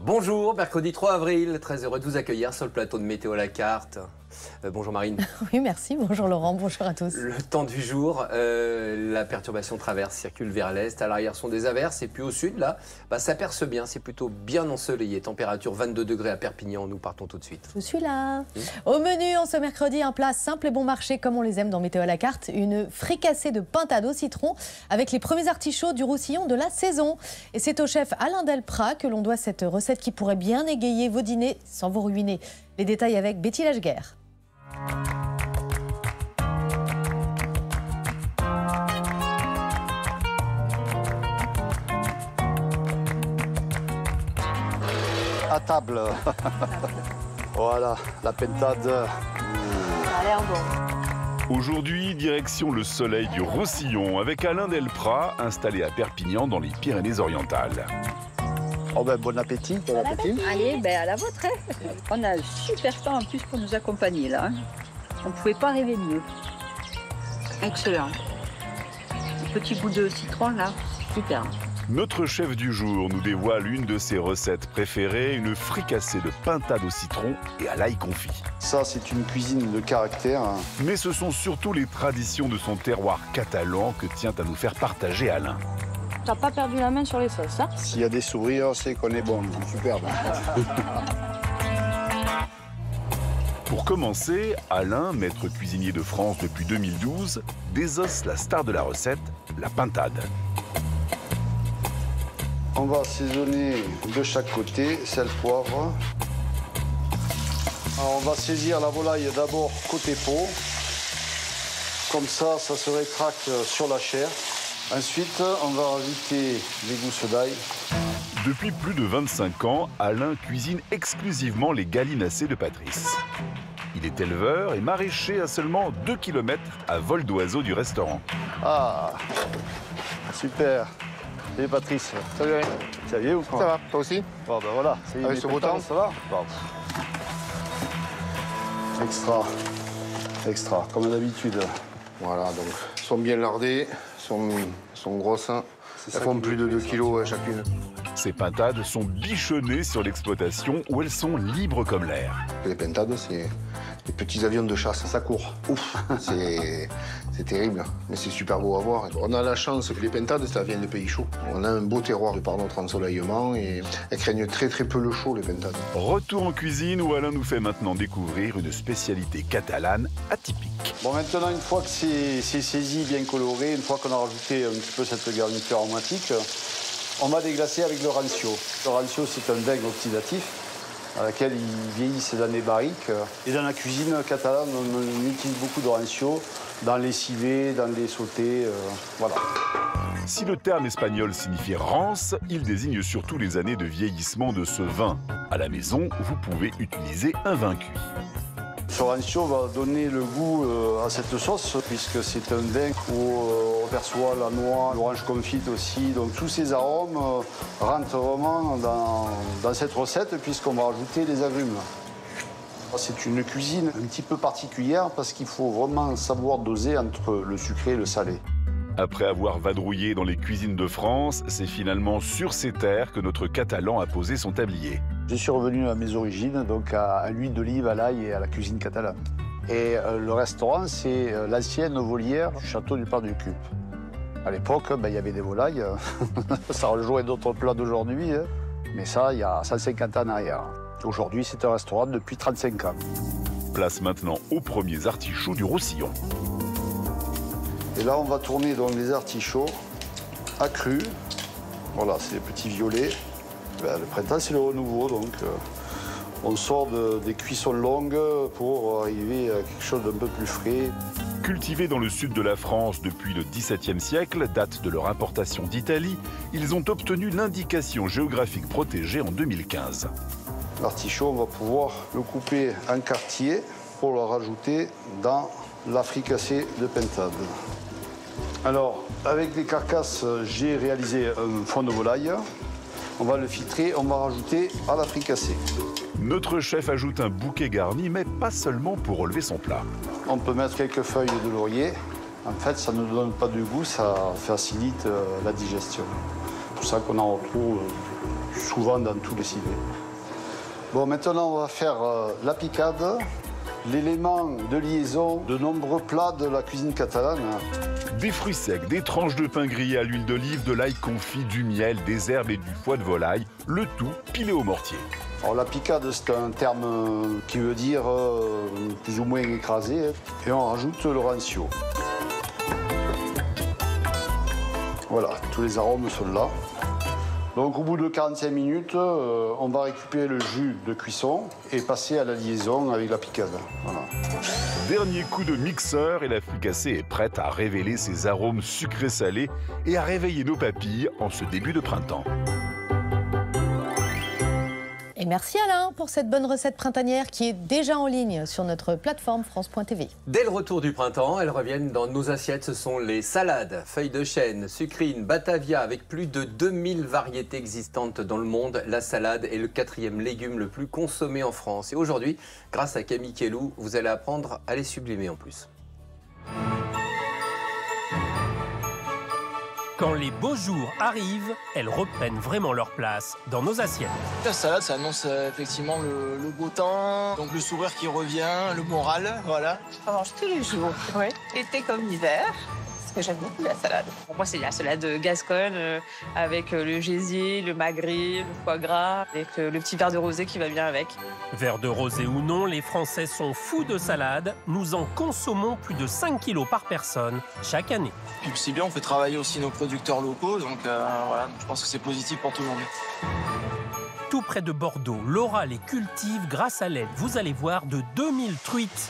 Bonjour, mercredi 3 avril, très heureux de vous accueillir sur le plateau de Météo à la carte. Bonjour Marine. Oui, merci. Bonjour Laurent, bonjour à tous. Le temps du jour, la perturbation traverse, circule vers l'est. À l'arrière sont des averses et puis au sud, là, ça perce bien. C'est plutôt bien ensoleillé. Température 22 degrés à Perpignan. Nous partons tout de suite. Je suis là. Au menu, en ce mercredi, un plat simple et bon marché comme on les aime dans Météo à la carte. Une fricassée de pintade au citron avec les premiers artichauts du Roussillon de la saison. Et c'est au chef Alain Delprat que l'on doit cette recette qui pourrait bien égayer vos dîners sans vous ruiner. Les détails avec Betty Lageguerre. À table. Voilà, la pentade. Ça a l'air bon. Aujourd'hui, direction le soleil du Roussillon avec Alain Delprat, installé à Perpignan dans les Pyrénées-Orientales. Oh ben, bon appétit. Bon appétit. Allez, à la vôtre. On a un super temps en plus pour nous accompagner là. On ne pouvait pas rêver mieux. Excellent. Un petit goût de citron là, super. Notre chef du jour nous dévoile une de ses recettes préférées, une fricassée de pintade au citron et à l'ail confit. Ça, c'est une cuisine de caractère. Mais ce sont surtout les traditions de son terroir catalan que tient à nous faire partager Alain. T'as pas perdu la main sur les sauces, hein? S'il y a des sourires, c'est qu'on est bon. Superbe. Pour commencer, Alain, maître cuisinier de France depuis 2012, désosse la star de la recette, la pintade. On va assaisonner de chaque côté, sel, poivre. Alors, on va saisir la volaille d'abord côté peau. Comme ça se rétracte sur la chair. Ensuite, on va rajouter les gousses d'ail. Depuis plus de 25 ans, Alain cuisine exclusivement les gallinacés de Patrice. Il est éleveur et maraîcher à seulement 2 km à vol d'oiseau du restaurant. Ah, super. Salut Patrice. Salut. Ça va ou quoi? Ça va, toi aussi? Bon ben voilà. Avec ce beau temps, ça va? Bon. Extra. Extra, comme d'habitude. Voilà, donc, elles sont bien lardées, sont grosses. Elles font plus de 2 kilos chacune. Ces pintades sont bichonnées sur l'exploitation où elles sont libres comme l'air. Les pentades, c'est des petits avions de chasse. Ça court. Ouf, c'est terrible, mais c'est super beau à voir. On a la chance que les pentades, ça vient de pays chauds. On a un beau terroir de par notre ensoleillement et elles craignent très peu le chaud, les pentades. Retour en cuisine où Alain nous fait maintenant découvrir une spécialité catalane atypique. Bon, maintenant, une fois que c'est saisi, bien coloré, une fois qu'on a rajouté un petit peu cette garniture aromatique, on va déglacer avec le rancio. Le rancio, c'est un vin oxydatif dans lequel ils vieillissent dans les barriques. Et dans la cuisine catalane, on utilise beaucoup de rancio dans les civets, dans les sautés, voilà. Si le terme espagnol signifie rance, il désigne surtout les années de vieillissement de ce vin. À la maison, vous pouvez utiliser un vin cuit. Ce rancio va donner le goût à cette sauce, puisque c'est un vin où on perçoit la noix, l'orange confite aussi. Donc tous ces arômes rentrent vraiment dans cette recette, puisqu'on va rajouter les agrumes. C'est une cuisine un petit peu particulière, parce qu'il faut vraiment savoir doser entre le sucré et le salé. Après avoir vadrouillé dans les cuisines de France, c'est finalement sur ces terres que notre Catalan a posé son tablier. Je suis revenu à mes origines, donc à l'huile d'olive, à l'ail et à la cuisine catalane. Et le restaurant, c'est l'ancienne volière du château du Port du Cup. À l'époque, il y avait des volailles. Ça rejoint d'autres plats d'aujourd'hui, hein. Mais ça, il y a 150 ans en arrière. Aujourd'hui, c'est un restaurant depuis 35 ans. Place maintenant aux premiers artichauts du Roussillon. Et là, on va tourner donc les artichauts à cru. Voilà, c'est les petits violets. Le printemps, c'est le renouveau, donc on sort des cuissons longues pour arriver à quelque chose d'un peu plus frais. Cultivés dans le sud de la France depuis le XVIIe siècle, date de leur importation d'Italie, ils ont obtenu l'indication géographique protégée en 2015. L'artichaut, on va pouvoir le couper en quartiers pour le rajouter dans la fricassée de pintade. Alors, avec les carcasses, j'ai réalisé un fond de volaille. On va le filtrer, on va rajouter à la fricassée. Notre chef ajoute un bouquet garni, mais pas seulement pour relever son plat. On peut mettre quelques feuilles de laurier. En fait, ça ne donne pas de goût, ça facilite la digestion. C'est pour ça qu'on en retrouve souvent dans tous les civets. Bon, maintenant on va faire la picade, l'élément de liaison de nombreux plats de la cuisine catalane. Des fruits secs, des tranches de pain grillé à l'huile d'olive, de l'ail confit, du miel, des herbes et du foie de volaille, le tout pilé au mortier. Alors la picade, c'est un terme qui veut dire plus ou moins écrasé. Et on rajoute le rancio. Voilà, tous les arômes sont là. Donc au bout de 45 minutes, on va récupérer le jus de cuisson et passer à la liaison avec la picade. Voilà. Dernier coup de mixeur et la fricassée est prête à révéler ses arômes sucrés-salés et à réveiller nos papilles en ce début de printemps. Et merci Alain pour cette bonne recette printanière qui est déjà en ligne sur notre plateforme France.tv. Dès le retour du printemps, elles reviennent dans nos assiettes. Ce sont les salades, feuilles de chêne, sucrines, batavia. Avec plus de 2000 variétés existantes dans le monde, la salade est le 4e légume le plus consommé en France. Et aujourd'hui, grâce à Camille Kellou, vous allez apprendre à les sublimer en plus. Quand les beaux jours arrivent, elles reprennent vraiment leur place dans nos assiettes. La salade, ça annonce effectivement le beau temps, donc le sourire qui revient, le moral, voilà. On mange tous les jours, ouais. Été comme hiver, parce que j'aime beaucoup la salade. Pour moi, c'est la salade gasconne avec le gésier, le magret, le foie gras, avec le petit verre de rosé qui va bien avec. Verre de rosé ou non, les Français sont fous de salade. Nous en consommons plus de 5 kilos par personne chaque année. Puis c'est bien, on fait travailler aussi nos producteurs locaux, donc voilà, je pense que c'est positif pour tout le monde. Tout près de Bordeaux, Laura les cultive grâce à l'aide, vous allez voir, de 2000 truites.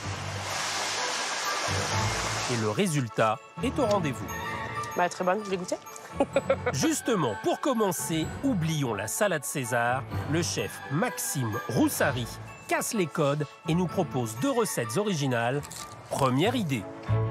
Et le résultat est au rendez-vous. Bah, très bonne, je l'ai goûté. Justement, pour commencer, oublions la salade César. Le chef Maxime Roussari casse les codes et nous propose 2 recettes originales. Première idée.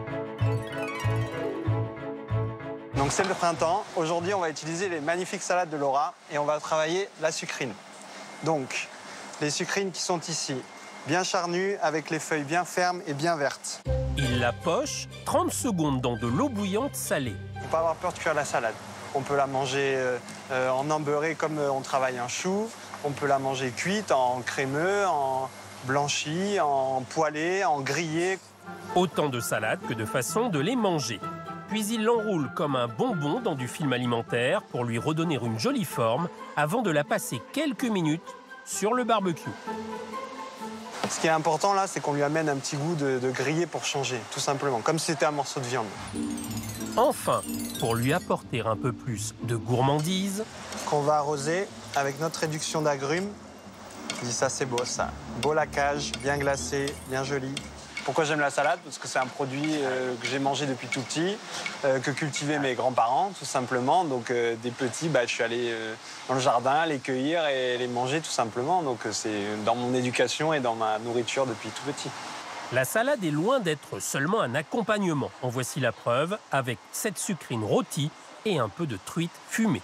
Donc c'est le printemps. Aujourd'hui, on va utiliser les magnifiques salades de Laura et on va travailler la sucrine. Donc, les sucrines qui sont ici, bien charnues, avec les feuilles bien fermes et bien vertes. Il la poche 30 secondes dans de l'eau bouillante salée. Il ne faut pas avoir peur de cuire la salade. On peut la manger en embeurré comme on travaille un chou. On peut la manger cuite, en crémeux, en blanchi, en poêlé, en grillé. Autant de salades que de façons de les manger. Puis il l'enroule comme un bonbon dans du film alimentaire pour lui redonner une jolie forme avant de la passer quelques minutes sur le barbecue. Ce qui est important là, c'est qu'on lui amène un petit goût de grillé pour changer, tout simplement, comme si c'était un morceau de viande. Enfin, pour lui apporter un peu plus de gourmandise, qu'on va arroser avec notre réduction d'agrumes. Je dis ça, c'est beau ça. Beau laquage, bien glacé, bien joli. Pourquoi j'aime la salade? Parce que c'est un produit que j'ai mangé depuis tout petit, que cultivaient mes grands-parents, tout simplement. Donc des petits, je suis allé dans le jardin les cueillir et les manger, tout simplement. Donc c'est dans mon éducation et dans ma nourriture depuis tout petit. la salade est loin d'être seulement un accompagnement. En voici la preuve avec cette sucrine rôtie et un peu de truite fumée.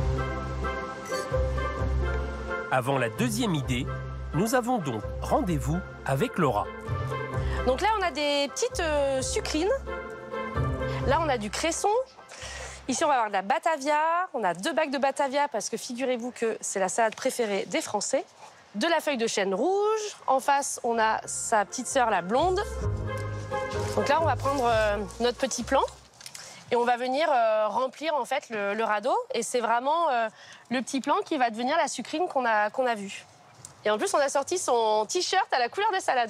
Avant la deuxième idée, nous avons donc rendez-vous avec Laura. Donc là, on a des petites sucrines. Là, on a du cresson. Ici, on va avoir de la batavia. On a 2 bacs de batavia parce que figurez-vous que c'est la salade préférée des Français. De la feuille de chêne rouge. En face, on a sa petite sœur, la blonde. Donc là, on va prendre notre petit plan et on va venir remplir en fait le radeau. Et c'est vraiment le petit plan qui va devenir la sucrine qu'on a vue. Et en plus, on a sorti son t-shirt à la couleur des salades.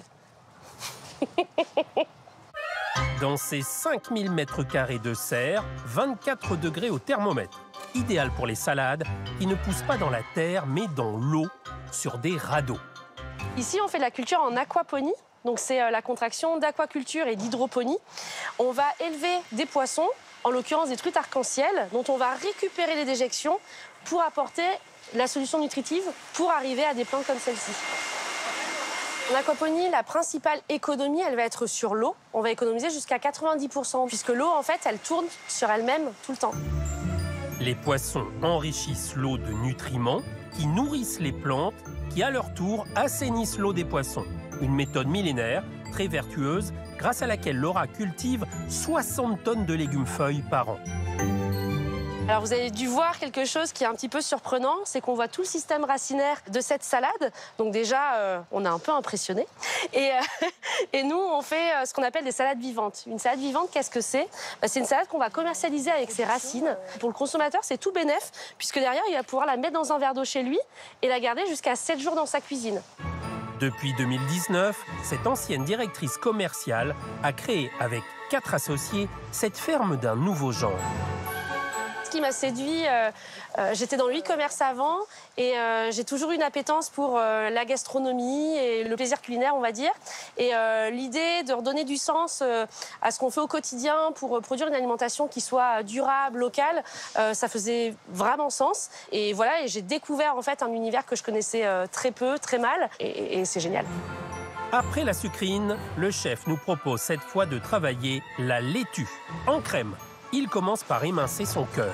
Dans ces 5000 m² de serre, 24 degrés au thermomètre. Idéal pour les salades qui ne poussent pas dans la terre, mais dans l'eau, sur des radeaux. Ici, on fait de la culture en aquaponie. Donc, c'est la contraction d'aquaculture et d'hydroponie. On va élever des poissons, en l'occurrence des truites arc-en-ciel, dont on va récupérer les déjections pour apporter la solution nutritive pour arriver à des plantes comme celle-ci. En aquaponie, la principale économie, elle va être sur l'eau. On va économiser jusqu'à 90%, puisque l'eau, en fait, elle tourne sur elle-même tout le temps. Les poissons enrichissent l'eau de nutriments qui nourrissent les plantes, qui à leur tour assainissent l'eau des poissons. Une méthode millénaire, très vertueuse, grâce à laquelle Laura cultive 60 tonnes de légumes-feuilles par an. Alors vous avez dû voir quelque chose qui est un petit peu surprenant, c'est qu'on voit tout le système racinaire de cette salade. Donc déjà, on est un peu impressionné. Et nous, on fait ce qu'on appelle des salades vivantes. Une salade vivante, qu'est-ce que c'est? C'est une salade qu'on va commercialiser avec ses racines. Pour le consommateur, c'est tout bénef, puisque derrière, il va pouvoir la mettre dans un verre d'eau chez lui et la garder jusqu'à 7 jours dans sa cuisine. Depuis 2019, cette ancienne directrice commerciale a créé avec 4 associés cette ferme d'un nouveau genre. Ce qui m'a séduit, j'étais dans le e-commerce avant et j'ai toujours eu une appétence pour la gastronomie et le plaisir culinaire, on va dire. Et l'idée de redonner du sens à ce qu'on fait au quotidien pour produire une alimentation qui soit durable, locale, ça faisait vraiment sens. Et voilà, et j'ai découvert en fait un univers que je connaissais très peu, très mal, et c'est génial. Après la sucrine, le chef nous propose cette fois de travailler la laitue en crème. Il commence par émincer son cœur.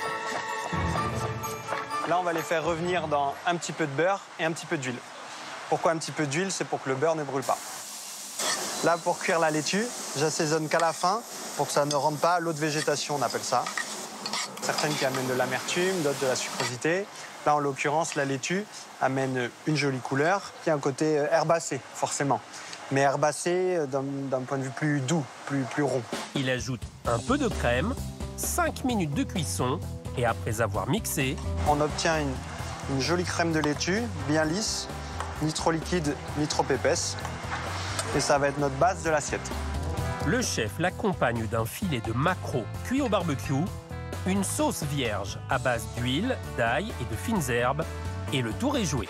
Là, on va les faire revenir dans un petit peu de beurre et un petit peu d'huile. Pourquoi un petit peu d'huile? C'est pour que le beurre ne brûle pas. Là, pour cuire la laitue, j'assaisonne qu'à la fin pour que ça ne rentre pas à l'eau de végétation, on appelle ça. Certaines qui amènent de l'amertume, d'autres de la sucrosité. Là, en l'occurrence, la laitue amène une jolie couleur, qui a un côté herbacé, forcément. Mais herbacé d'un point de vue plus doux, plus rond. Il ajoute un peu de crème, 5 minutes de cuisson, et après avoir mixé, on obtient une jolie crème de laitue, bien lisse, ni trop liquide, ni trop épaisse. Et ça va être notre base de l'assiette. Le chef l'accompagne d'un filet de maquereau cuit au barbecue, une sauce vierge à base d'huile, d'ail et de fines herbes, et le tour est joué.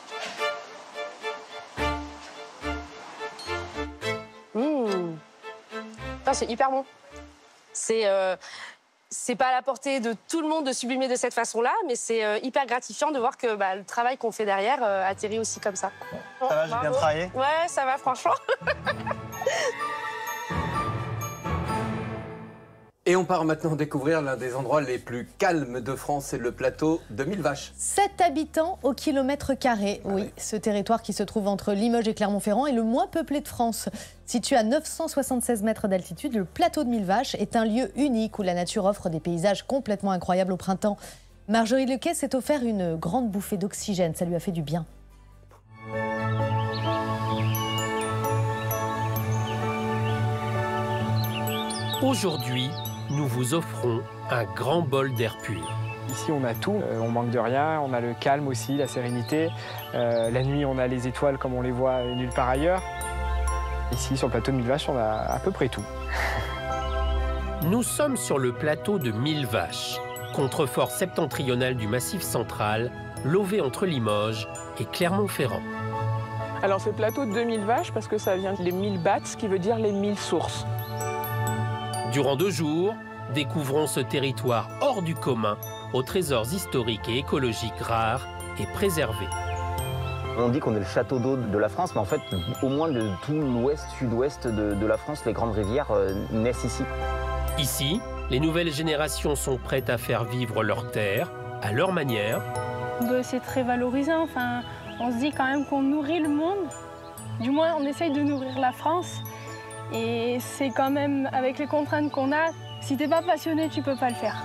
C'est hyper bon. C'est pas à la portée de tout le monde de sublimer de cette façon-là, mais c'est hyper gratifiant de voir que le travail qu'on fait derrière atterrit aussi comme ça. Ça va, j'ai bien travaillé? Ouais, ça va, franchement. Et on part maintenant découvrir l'un des endroits les plus calmes de France, c'est le plateau de Millevaches. 7 habitants au kilomètre carré. Oui, ce territoire qui se trouve entre Limoges et Clermont-Ferrand est le moins peuplé de France. Situé à 976 mètres d'altitude, le plateau de Millevaches est un lieu unique où la nature offre des paysages complètement incroyables au printemps. Marjorie Lequet s'est offert une grande bouffée d'oxygène, ça lui a fait du bien. Aujourd'hui, nous vous offrons un grand bol d'air pur. Ici, on a tout, on manque de rien, on a le calme aussi, la sérénité. La nuit, on a les étoiles comme on les voit nulle part ailleurs. Ici, sur le plateau de Millevaches, on a à peu près tout. Nous sommes sur le plateau de Millevaches, contrefort septentrional du Massif central, lové entre Limoges et Clermont-Ferrand. Alors, c'est le plateau de 2000 vaches parce que ça vient des 1000 bats, ce qui veut dire les 1000 sources. Durant 2 jours, découvrons ce territoire hors du commun, aux trésors historiques et écologiques rares et préservés. On dit qu'on est le château d'eau de la France, mais en fait, au moins de tout l'ouest, sud-ouest de la France, les grandes rivières naissent ici. Ici, les nouvelles générations sont prêtes à faire vivre leurs terres à leur manière. C'est très valorisant, enfin, on se dit quand même qu'on nourrit le monde. Du moins, on essaye de nourrir la France. Et c'est quand même, avec les contraintes qu'on a, si t'es pas passionné, tu peux pas le faire.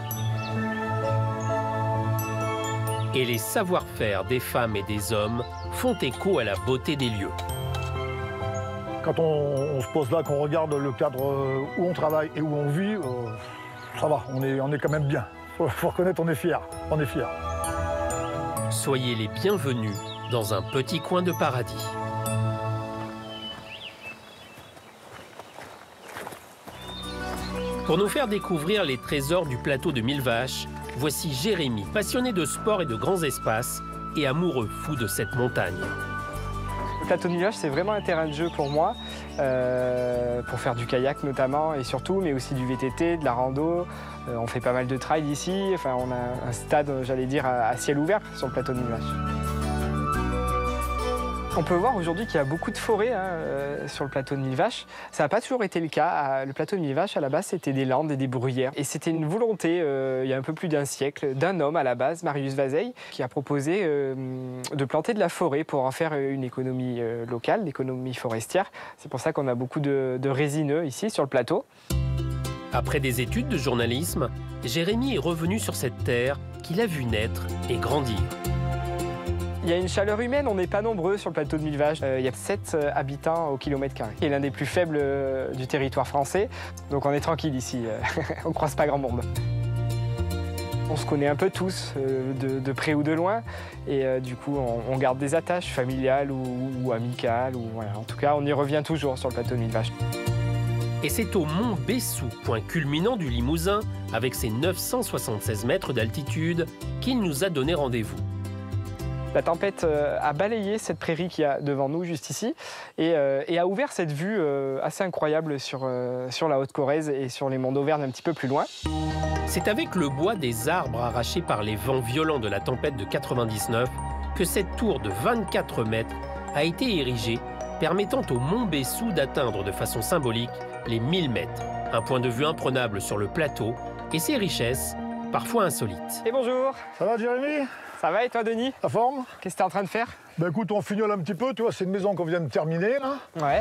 Et les savoir-faire des femmes et des hommes font écho à la beauté des lieux. Quand on se pose là, qu'on regarde le cadre où on travaille et où on vit, ça va, on est quand même bien. Faut reconnaître, on est fiers. On est fiers. Soyez les bienvenus dans un petit coin de paradis. Pour nous faire découvrir les trésors du plateau de Millevaches, voici Jérémy, passionné de sport et de grands espaces et amoureux fou de cette montagne. Le plateau de Millevaches, c'est vraiment un terrain de jeu pour moi, pour faire du kayak notamment et surtout, mais aussi du VTT, de la rando. On fait pas mal de trail ici, enfin, on a un stade, j'allais dire, à ciel ouvert sur le plateau de Millevaches. On peut voir aujourd'hui qu'il y a beaucoup de forêts sur le plateau de Millevaches. Ça n'a pas toujours été le cas. Le plateau de Millevaches, à la base, c'était des landes et des bruyères. Et c'était une volonté, il y a un peu plus d'un siècle, d'un homme à la base, Marius Vazeille, qui a proposé de planter de la forêt pour en faire une économie locale, l'économie forestière. C'est pour ça qu'on a beaucoup de résineux ici sur le plateau. Après des études de journalisme, Jérémy est revenu sur cette terre qu'il a vu naître et grandir. Il y a une chaleur humaine, on n'est pas nombreux sur le plateau de Millevaches. Il y a 7 habitants au kilomètre carré. C'est l'un des plus faibles du territoire français, donc on est tranquille ici, on ne croise pas grand monde. On se connaît un peu tous, de près ou de loin, et du coup on garde des attaches familiales ou amicales. Voilà. En tout cas, on y revient toujours sur le plateau de Millevaches. Et c'est au mont Bessou, point culminant du Limousin, avec ses 976 mètres d'altitude, qu'il nous a donné rendez-vous. La tempête a balayé cette prairie qu'il y a devant nous, juste ici, et a ouvert cette vue assez incroyable sur la Haute-Corrèze et sur les monts d'Auvergne un petit peu plus loin. C'est avec le bois des arbres arrachés par les vents violents de la tempête de 99 que cette tour de 24 mètres a été érigée, permettant au mont Bessou d'atteindre de façon symbolique les 1000 mètres. Un point de vue imprenable sur le plateau et ses richesses, parfois insolites. Et bonjour. Ça va, Jérémy? Ça va et toi, Denis? La forme? Qu'est-ce que tu es en train de faire? Ben écoute, on fignole un petit peu, tu vois, c'est une maison qu'on vient de terminer, là. Ouais.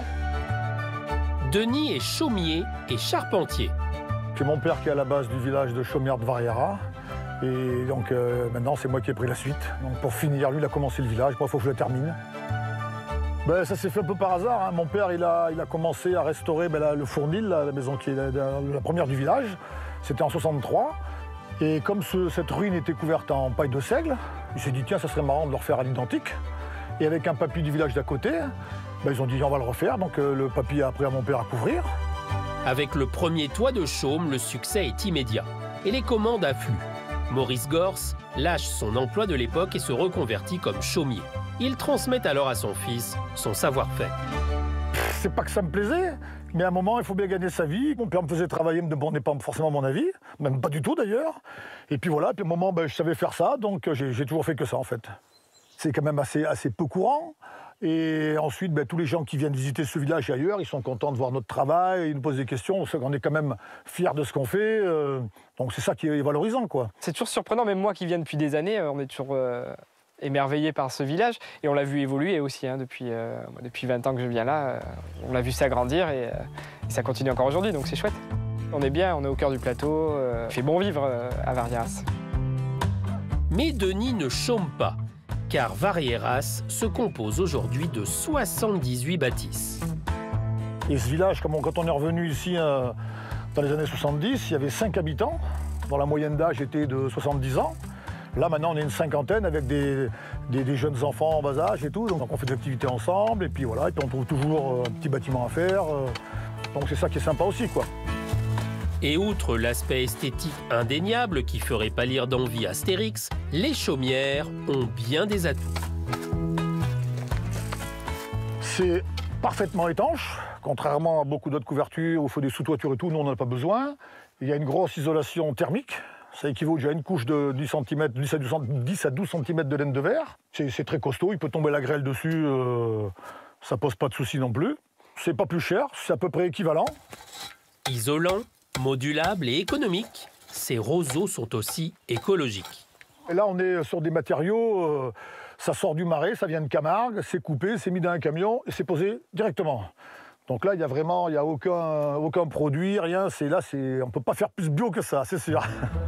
Denis est chaumier et charpentier. C'est mon père qui est à la base du village de Chaumière de Variera. Et donc maintenant, c'est moi qui ai pris la suite. Donc pour finir, lui, il a commencé le village, moi, il faut que je le termine. Ben, ça s'est fait un peu par hasard, hein. Mon père, il a commencé à restaurer le Fournil, la maison qui est la première du village. C'était en 63. Et comme cette ruine était couverte en paille de seigle, il s'est dit, tiens, ça serait marrant de le refaire à l'identique. Et avec un papy du village d'à côté, ben, ils ont dit, on va le refaire. Donc le papy a appris à mon père à couvrir. Avec le premier toit de chaume, le succès est immédiat. Et les commandes affluent. Maurice Gors lâche son emploi de l'époque et se reconvertit comme chaumier. Il transmet alors à son fils son savoir-faire. C'est pas que ça me plaisait, mais à un moment, il faut bien gagner sa vie. Mon père me faisait travailler, me demandait pas forcément mon avis, même pas du tout d'ailleurs. Et puis voilà, puis à un moment, je savais faire ça, donc j'ai toujours fait que ça en fait. C'est quand même assez peu courant. Et ensuite, tous les gens qui viennent visiter ce village et ailleurs, ils sont contents de voir notre travail, ils nous posent des questions, on est quand même fiers de ce qu'on fait. Donc c'est ça qui est valorisant, quoi. C'est toujours surprenant, même moi qui viens depuis des années, on est toujours émerveillé par ce village. Et on l'a vu évoluer aussi, hein, depuis 20 ans que je viens là. On l'a vu s'agrandir et ça continue encore aujourd'hui, donc c'est chouette. On est bien, on est au cœur du plateau, il fait bon vivre à Varieras. Mais Denis ne chôme pas, car Varieras se compose aujourd'hui de 78 bâtisses. Et ce village, quand on est revenu ici dans les années 70, il y avait 5 habitants, dont la moyenne d'âge était de 70 ans. Là, maintenant, on est une cinquantaine avec des jeunes enfants en bas âge et tout. Donc, on fait des activités ensemble. Et puis voilà, et puis on trouve toujours un petit bâtiment à faire. Donc, c'est ça qui est sympa aussi, quoi. Et outre l'aspect esthétique indéniable qui ferait pâlir d'envie Astérix, les chaumières ont bien des atouts. C'est parfaitement étanche, contrairement à beaucoup d'autres couvertures où il faut des sous-toitures et tout. Nous, on n'en a pas besoin. Il y a une grosse isolation thermique. Ça équivaut déjà à une couche de 10 à 12 cm de laine de verre. C'est très costaud, il peut tomber la grêle dessus, ça pose pas de souci non plus. C'est pas plus cher, c'est à peu près équivalent. Isolant, modulable et économique, ces roseaux sont aussi écologiques. Et là, on est sur des matériaux, ça sort du marais, ça vient de Camargue, c'est coupé, c'est mis dans un camion et c'est posé directement. Donc là, il n'y a aucun produit, rien. On ne peut pas faire plus bio que ça, c'est sûr.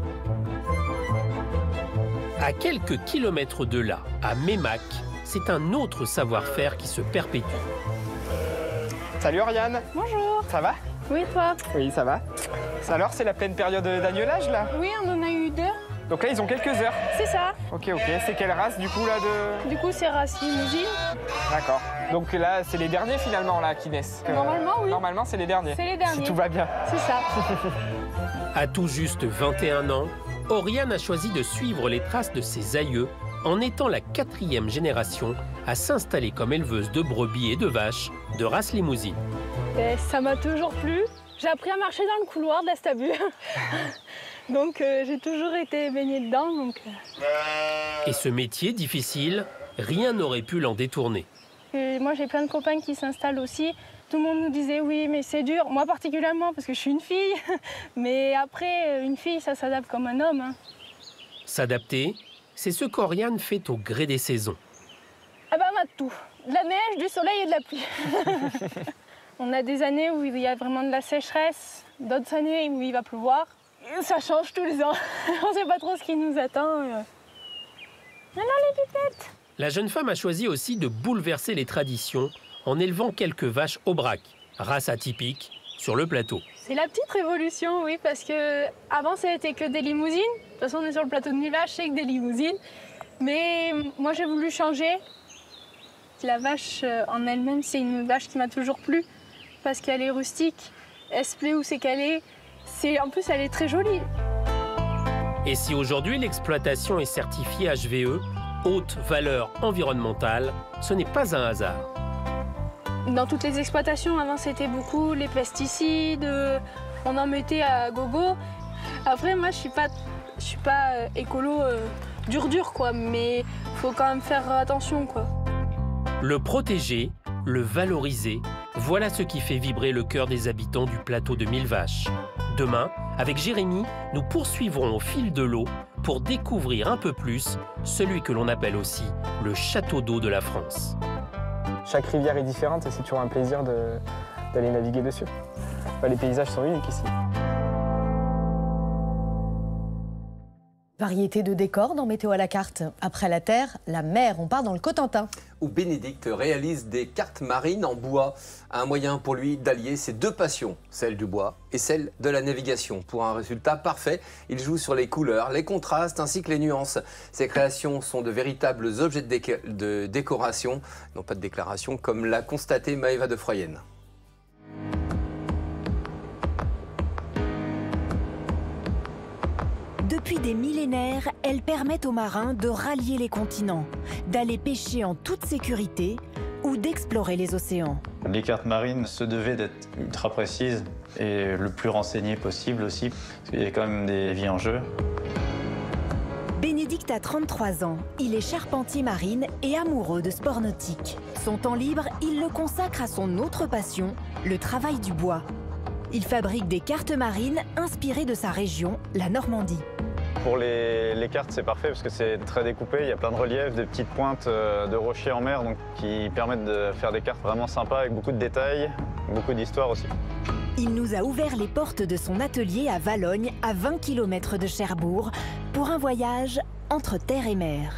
À quelques kilomètres de là, à Mémac, c'est un autre savoir-faire qui se perpétue. Salut Oriane. Bonjour. Ça va? Oui, toi? Oui, ça va. Alors, c'est la pleine période d'agnelage, là? Oui, on en a eu 2. Donc là, ils ont quelques heures? C'est ça. Ok. C'est quelle race, du coup, là, de... Du coup, c'est race limousine. D'accord. Donc là, c'est les derniers, finalement, là, qui naissent? Normalement, oui. Normalement, c'est les derniers. C'est les derniers. Si tout va bien. C'est ça. À tout juste 21 ans, Oriane a choisi de suivre les traces de ses aïeux en étant la 4e génération à s'installer comme éleveuse de brebis et de vaches de race limousine. Ça m'a toujours plu. J'ai appris à marcher dans le couloir de la Stabu. Donc j'ai toujours été baignée dedans. Et ce métier difficile, rien n'aurait pu l'en détourner. Et moi j'ai plein de copains qui s'installent aussi. Tout le monde nous disait oui mais c'est dur, moi particulièrement parce que je suis une fille. Mais après une fille ça s'adapte comme un homme. Hein. S'adapter, c'est ce qu'Oriane fait au gré des saisons. Ah bah on a tout. De la neige, du soleil et de la pluie. On a des années où il y a vraiment de la sécheresse, d'autres années où il va pleuvoir. Ça change tous les ans. On ne sait pas trop ce qui nous attend. Alors les pipettes. La jeune femme a choisi aussi de bouleverser les traditions en élevant quelques vaches aubrac, race atypique, sur le plateau. C'est la petite révolution, oui, parce que avant ça n'était que des limousines. De toute façon, on est sur le plateau de Millevaches, c'est que des limousines. Mais moi, j'ai voulu changer. La vache en elle-même, c'est une vache qui m'a toujours plu parce qu'elle est rustique. Elle se plaît où c'est qu'elle est. En plus, elle est très jolie. Et si aujourd'hui l'exploitation est certifiée HVE, haute valeur environnementale, ce n'est pas un hasard. Dans toutes les exploitations, avant, c'était beaucoup les pesticides. On en mettait à gogo. Après, moi, je suis pas écolo dur, quoi. Mais faut quand même faire attention, quoi. Le protéger, le valoriser, voilà ce qui fait vibrer le cœur des habitants du plateau de Millevaches. Demain, avec Jérémy, nous poursuivrons au fil de l'eau pour découvrir un peu plus celui que l'on appelle aussi le château d'eau de la France. Chaque rivière est différente et c'est toujours un plaisir d'aller naviguer dessus. Les paysages sont uniques ici. Variété de décors dans Météo à la carte. Après la terre, la mer, on part dans le Cotentin. Où Bénédicte réalise des cartes marines en bois. Un moyen pour lui d'allier ses deux passions, celle du bois et celle de la navigation. Pour un résultat parfait, il joue sur les couleurs, les contrastes ainsi que les nuances. Ses créations sont de véritables objets de décoration, non pas de déclaration, comme l'a constaté Maëva de Froyenne. Depuis des millénaires, elles permettent aux marins de rallier les continents, d'aller pêcher en toute sécurité ou d'explorer les océans. Les cartes marines se devaient d'être ultra précises et le plus renseignées possible aussi, parce qu'il y a quand même des vies en jeu. Bénédicte a 33 ans, il est charpentier marine et amoureux de sport nautique. Son temps libre, il le consacre à son autre passion, le travail du bois. Il fabrique des cartes marines inspirées de sa région, la Normandie. Pour les cartes, c'est parfait parce que c'est très découpé, il y a plein de reliefs, des petites pointes de rochers en mer donc, qui permettent de faire des cartes vraiment sympas avec beaucoup de détails, beaucoup d'histoire aussi. Il nous a ouvert les portes de son atelier à Valognes, à 20 km de Cherbourg, pour un voyage entre terre et mer.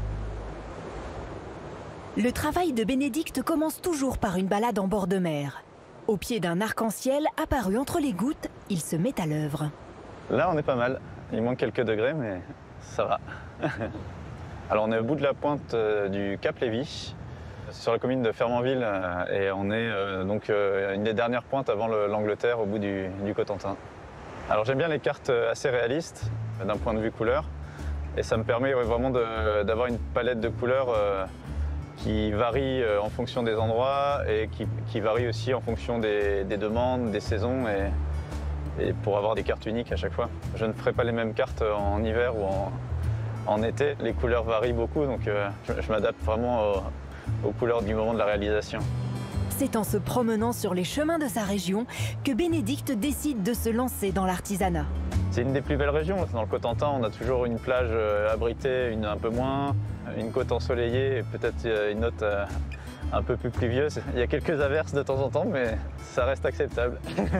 Le travail de Bénédicte commence toujours par une balade en bord de mer. Au pied d'un arc-en-ciel apparu entre les gouttes, il se met à l'œuvre. Là, on est pas mal. Il manque quelques degrés, mais ça va. Alors, on est au bout de la pointe du Cap Lévis, sur la commune de Fermanville, et on est donc une des dernières pointes avant l'Angleterre, au bout du Cotentin. Alors, j'aime bien les cartes assez réalistes, d'un point de vue couleur, et ça me permet vraiment d'avoir une palette de couleurs qui varie en fonction des endroits et qui varie aussi en fonction des demandes, des saisons et pour avoir des cartes uniques à chaque fois. Je ne ferai pas les mêmes cartes en hiver ou en été. Les couleurs varient beaucoup, donc je m'adapte vraiment aux couleurs du moment de la réalisation. C'est en se promenant sur les chemins de sa région que Bénédicte décide de se lancer dans l'artisanat. C'est une des plus belles régions. Dans le Cotentin, on a toujours une plage abritée, une un peu moins, une côte ensoleillée et peut-être une autre un peu plus pluvieuse. Il y a quelques averses de temps en temps, mais ça reste acceptable.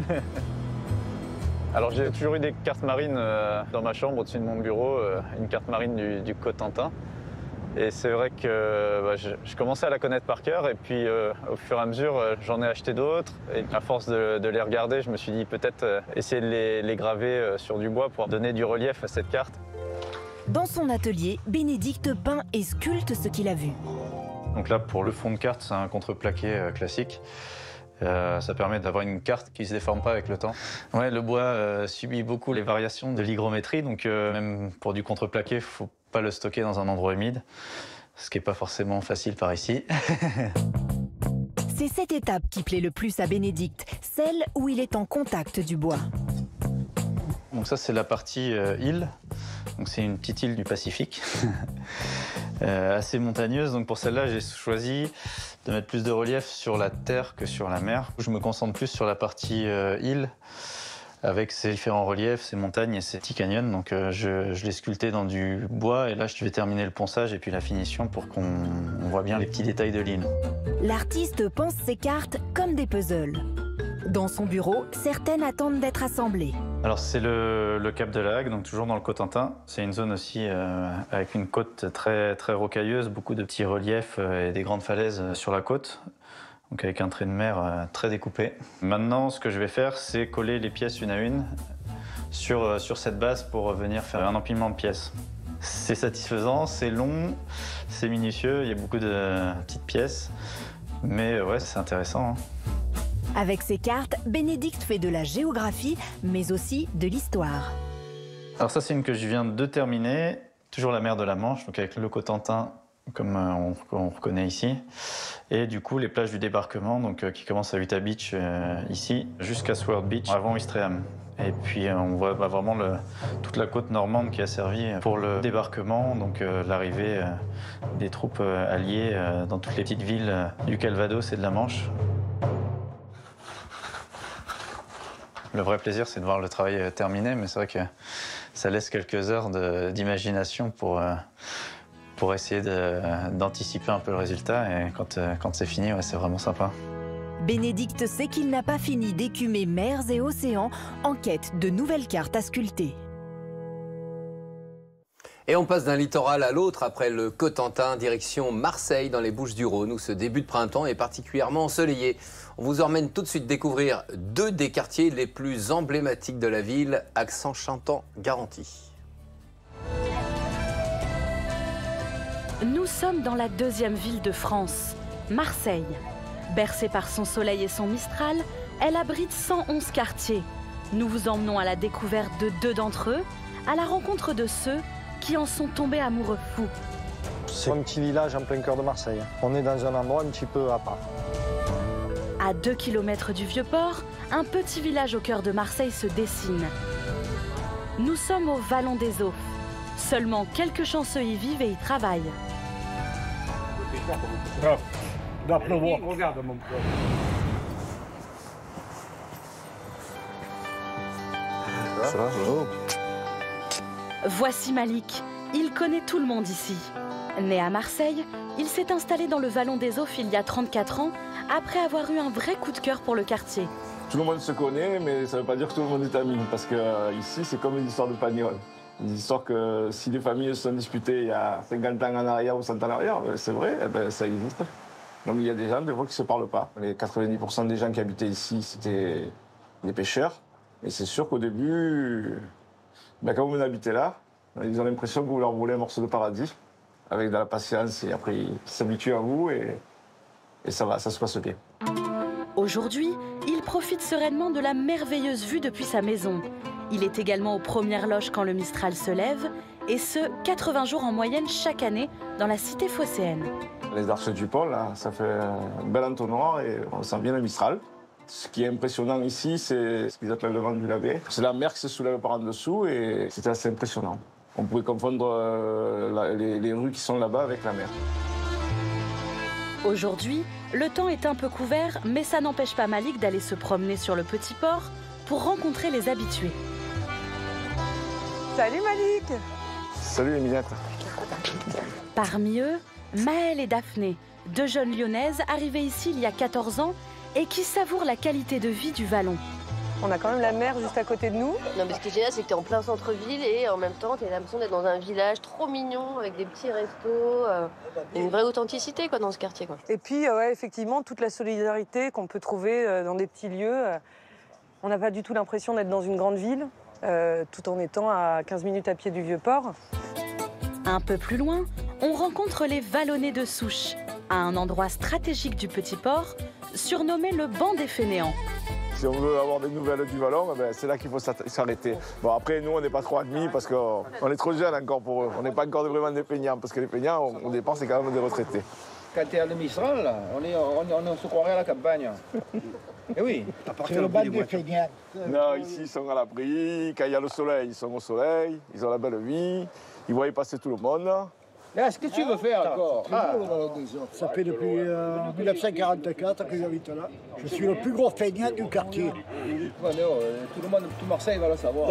Alors j'ai toujours eu des cartes marines dans ma chambre au-dessus de mon bureau, une carte marine du Cotentin. Et c'est vrai que je commençais à la connaître par cœur et puis au fur et à mesure j'en ai acheté d'autres. Et à force de les regarder, je me suis dit peut-être essayer de les graver sur du bois pour donner du relief à cette carte. Dans son atelier, Bénédicte peint et sculpte ce qu'il a vu. Donc là pour le fond de carte, c'est un contreplaqué classique. Ça permet d'avoir une carte qui ne se déforme pas avec le temps. Ouais, le bois subit beaucoup les variations de l'hygrométrie, donc même pour du contreplaqué, il ne faut pas le stocker dans un endroit humide, ce qui n'est pas forcément facile par ici. C'est cette étape qui plaît le plus à Bénédicte, celle où il est en contact du bois. Donc ça, c'est la partie île. Donc c'est une petite île du Pacifique, assez montagneuse. Donc pour celle-là, j'ai choisi de mettre plus de relief sur la terre que sur la mer. Je me concentre plus sur la partie île, avec ses différents reliefs, ses montagnes et ses petits canyons. Donc je l'ai sculpté dans du bois et là je vais terminer le ponçage et puis la finition pour qu'on voit bien les petits détails de l'île. L'artiste pense ses cartes comme des puzzles. Dans son bureau, certaines attendent d'être assemblées. Alors c'est le cap de la Hague, donc toujours dans le Cotentin. C'est une zone aussi avec une côte très, très rocailleuse, beaucoup de petits reliefs et des grandes falaises sur la côte. Donc avec un trait de mer très découpé. Maintenant, ce que je vais faire, c'est coller les pièces une à une sur cette base pour venir faire un empilement de pièces. C'est satisfaisant, c'est long, c'est minutieux, il y a beaucoup de petites pièces, mais ouais, c'est intéressant. Hein. Avec ses cartes, Bénédicte fait de la géographie, mais aussi de l'histoire. Alors ça, c'est une que je viens de terminer, toujours la mer de la Manche, donc avec le Cotentin, comme on reconnaît ici. Et du coup, les plages du débarquement, donc, qui commencent à Utah Beach ici, jusqu'à Sword Beach, avant Ouistreham. Et puis on voit vraiment toute la côte normande qui a servi pour le débarquement, donc l'arrivée des troupes alliées dans toutes les petites villes du Calvados et de la Manche. Le vrai plaisir, c'est de voir le travail terminé, mais c'est vrai que ça laisse quelques heures d'imagination pour essayer d'anticiper un peu le résultat. Et quand c'est fini, ouais, c'est vraiment sympa. Bénédicte sait qu'il n'a pas fini d'écumer mers et océans en quête de nouvelles cartes à sculpter. Et on passe d'un littoral à l'autre après le Cotentin, direction Marseille dans les Bouches-du-Rhône, où ce début de printemps est particulièrement ensoleillé. On vous emmène tout de suite découvrir deux des quartiers les plus emblématiques de la ville, accent chantant garanti. Nous sommes dans la deuxième ville de France, Marseille. Bercée par son soleil et son Mistral, elle abrite 111 quartiers. Nous vous emmenons à la découverte de 2 d'entre eux, à la rencontre de ceux qui en sont tombés amoureux fous. C'est un petit village en plein cœur de Marseille. On est dans un endroit un petit peu à part. À 2 km du Vieux-Port, un petit village au cœur de Marseille se dessine. Nous sommes au Vallon des Eaux. Seulement quelques chanceux y vivent et y travaillent. Regarde mon pote. Ça va, Voici Malik. Il connaît tout le monde ici. Né à Marseille, il s'est installé dans le Vallon des Eaux il y a 34 ans, après avoir eu un vrai coup de cœur pour le quartier. Tout le monde se connaît, mais ça ne veut pas dire que tout le monde est ami, parce que ici, c'est comme une histoire de Pagnol. Une histoire que si les familles se sont disputées il y a 50 ans en arrière ou 100 ans en arrière, c'est vrai, ça existe. Donc il y a des gens, des fois, qui ne se parlent pas. Les 90% des gens qui habitaient ici, c'était des pêcheurs. Et c'est sûr qu'au début, quand vous habitez là, ils ont l'impression que vous leur volez un morceau de paradis, avec de la patience, et après ils s'habituent à vous, et ça va, ça se passe bien. Aujourd'hui, il profite sereinement de la merveilleuse vue depuis sa maison. Il est également aux premières loges quand le Mistral se lève, et ce, 80 jours en moyenne chaque année dans la cité phocéenne. Les arches du pont, là, ça fait un bel entonnoir et on sent bien le Mistral. Ce qui est impressionnant ici, c'est ce qu'ils appellent le vent du lavé. C'est la mer qui se soulève par en dessous et c'est assez impressionnant. On pourrait confondre les rues qui sont là-bas avec la mer. Aujourd'hui, le temps est un peu couvert, mais ça n'empêche pas Malik d'aller se promener sur le petit port pour rencontrer les habitués. Salut Malik! Salut Emiliette. Parmi eux, Maëlle et Daphné, 2 jeunes lyonnaises arrivées ici il y a 14 ans et qui savourent la qualité de vie du Vallon. On a quand même la mer juste à côté de nous. Non, mais ce qui est génial, c'est que tu es en plein centre-ville et en même temps, tu as l'impression d'être dans un village trop mignon avec des petits restos. Une vraie authenticité quoi, dans ce quartier. Quoi. Et puis, ouais, effectivement, toute la solidarité qu'on peut trouver dans des petits lieux. On n'a pas du tout l'impression d'être dans une grande ville, tout en étant à 15 minutes à pied du Vieux-Port. Un peu plus loin, on rencontre les Vallonnés de Souche, à un endroit stratégique du petit port, surnommé le banc des fainéants. Si on veut avoir des nouvelles du Vallon, c'est là qu'il faut s'arrêter. Bon, après, nous, on n'est pas trop admis parce qu'on est trop jeunes encore pour eux. On n'est pas encore vraiment des peignants, parce que les peignants, au départ, c'est quand même des retraités. Quand tu es à le Mistral, là, on se croirait à la campagne. Et oui, à partir le banc des peignants. Non, ici, ils sont à l'abri. Quand il y a le soleil, ils sont au soleil. Ils ont la belle vie. Ils voient passer tout le monde. Qu'est-ce que tu veux faire encore? Ça fait depuis 1944 que j'habite là. Je suis le plus gros feignant du quartier. Tout le monde, tout Marseille va le savoir.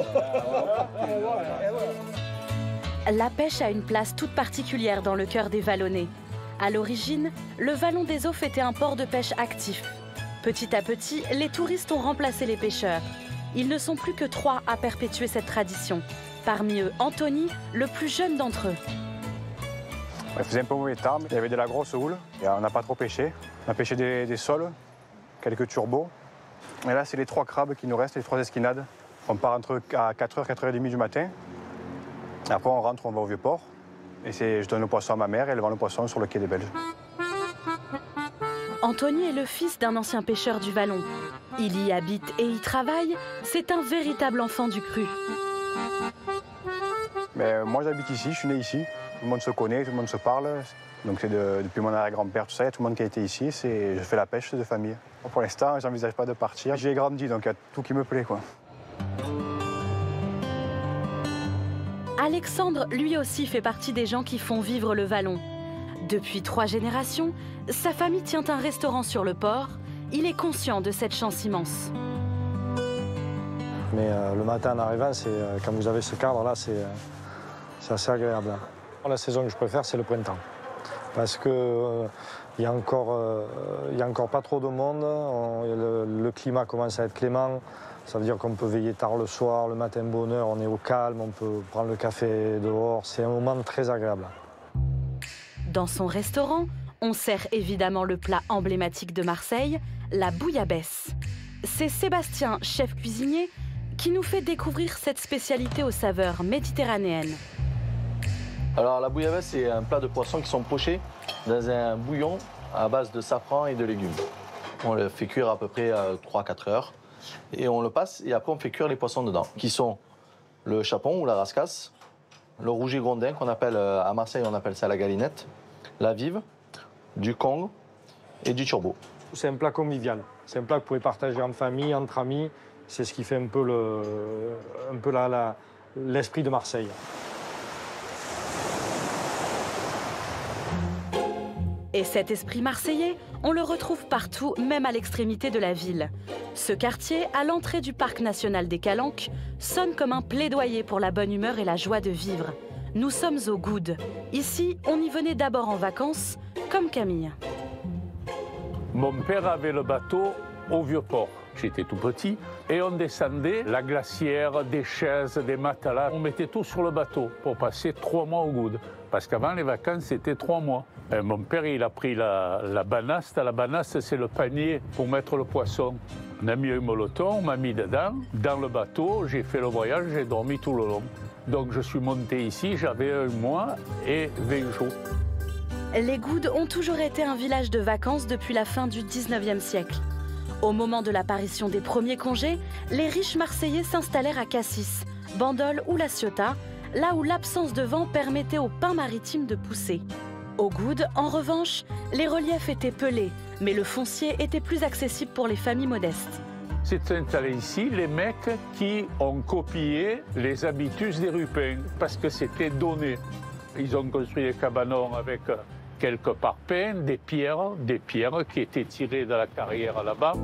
La pêche a une place toute particulière dans le cœur des Vallonnais. À l'origine, le Vallon des Eaux était un port de pêche actif. Petit à petit, les touristes ont remplacé les pêcheurs. Ils ne sont plus que 3 à perpétuer cette tradition. Parmi eux, Anthony, le plus jeune d'entre eux. Il faisait un peu mauvais temps, il y avait de la grosse houle, et on n'a pas trop pêché. On a pêché des sols, quelques turbos. Et là, c'est les 3 crabes qui nous restent, les 3 esquinades. On part à 4h, 4h30 du matin. Après, on rentre, on va au Vieux-Port. Et je donne le poisson à ma mère et elle vend le poisson sur le quai des Belges. Anthony est le fils d'un ancien pêcheur du Vallon. Il y habite et y travaille. C'est un véritable enfant du cru. Mais moi, j'habite ici, je suis né ici. Tout le monde se connaît, tout le monde se parle. Donc c'est depuis mon arrière-grand-père, tout ça, il y a tout le monde qui a été ici. Je fais la pêche de famille. Pour l'instant, je n'envisage pas de partir. J'y ai grandi, donc il y a tout qui me plaît, quoi. Alexandre, lui aussi, fait partie des gens qui font vivre le Vallon. Depuis 3 générations, sa famille tient un restaurant sur le port. Il est conscient de cette chance immense. Mais le matin en arrivant, quand vous avez ce cadre-là, c'est assez agréable. La saison que je préfère, c'est le printemps. Parce qu'il n'y a encore pas trop de monde, le climat commence à être clément. Ça veut dire qu'on peut veiller tard le soir, le matin bonne heure, on est au calme, on peut prendre le café dehors. C'est un moment très agréable. Dans son restaurant, on sert évidemment le plat emblématique de Marseille, la bouillabaisse. C'est Sébastien, chef cuisinier, qui nous fait découvrir cette spécialité aux saveurs méditerranéennes. Alors la bouillabaisse, c'est un plat de poissons qui sont pochés dans un bouillon à base de safran et de légumes. On le fait cuire à peu près 3-4 heures et on le passe et après on fait cuire les poissons dedans, qui sont le chapon ou la rascasse, le rouget grondin qu'on appelle à Marseille, on appelle ça la galinette, la vive, du cong et du turbo. C'est un plat convivial, c'est un plat que vous pouvez partager en famille, entre amis. C'est ce qui fait un peu l'esprit de Marseille. Et cet esprit marseillais, on le retrouve partout, même à l'extrémité de la ville. Ce quartier, à l'entrée du parc national des Calanques, sonne comme un plaidoyer pour la bonne humeur et la joie de vivre. Nous sommes au Goudes. Ici, on y venait d'abord en vacances, comme Camille. Mon père avait le bateau au Vieux-Port. J'étais tout petit et on descendait la glacière, des chaises, des matelas. On mettait tout sur le bateau pour passer 3 mois au Goudes. Parce qu'avant, les vacances, c'était 3 mois. Et mon père, il a pris la banaste. La banaste, c'est le panier pour mettre le poisson. On a mis un molleton, on m'a mis dedans. Dans le bateau, j'ai fait le voyage, j'ai dormi tout le long. Donc je suis monté ici, j'avais 1 mois et 20 jours. Les Goudes ont toujours été un village de vacances depuis la fin du 19e siècle. Au moment de l'apparition des premiers congés, les riches Marseillais s'installèrent à Cassis, Bandol ou La Ciotat, là où l'absence de vent permettait aux pins maritimes de pousser. Au Goudes, en revanche, les reliefs étaient pelés, mais le foncier était plus accessible pour les familles modestes. C'est installé ici les mecs qui ont copié les habitus des Rupins, parce que c'était donné. Ils ont construit des cabanons avec quelques parpaings, des pierres qui étaient tirées de la carrière là-bas.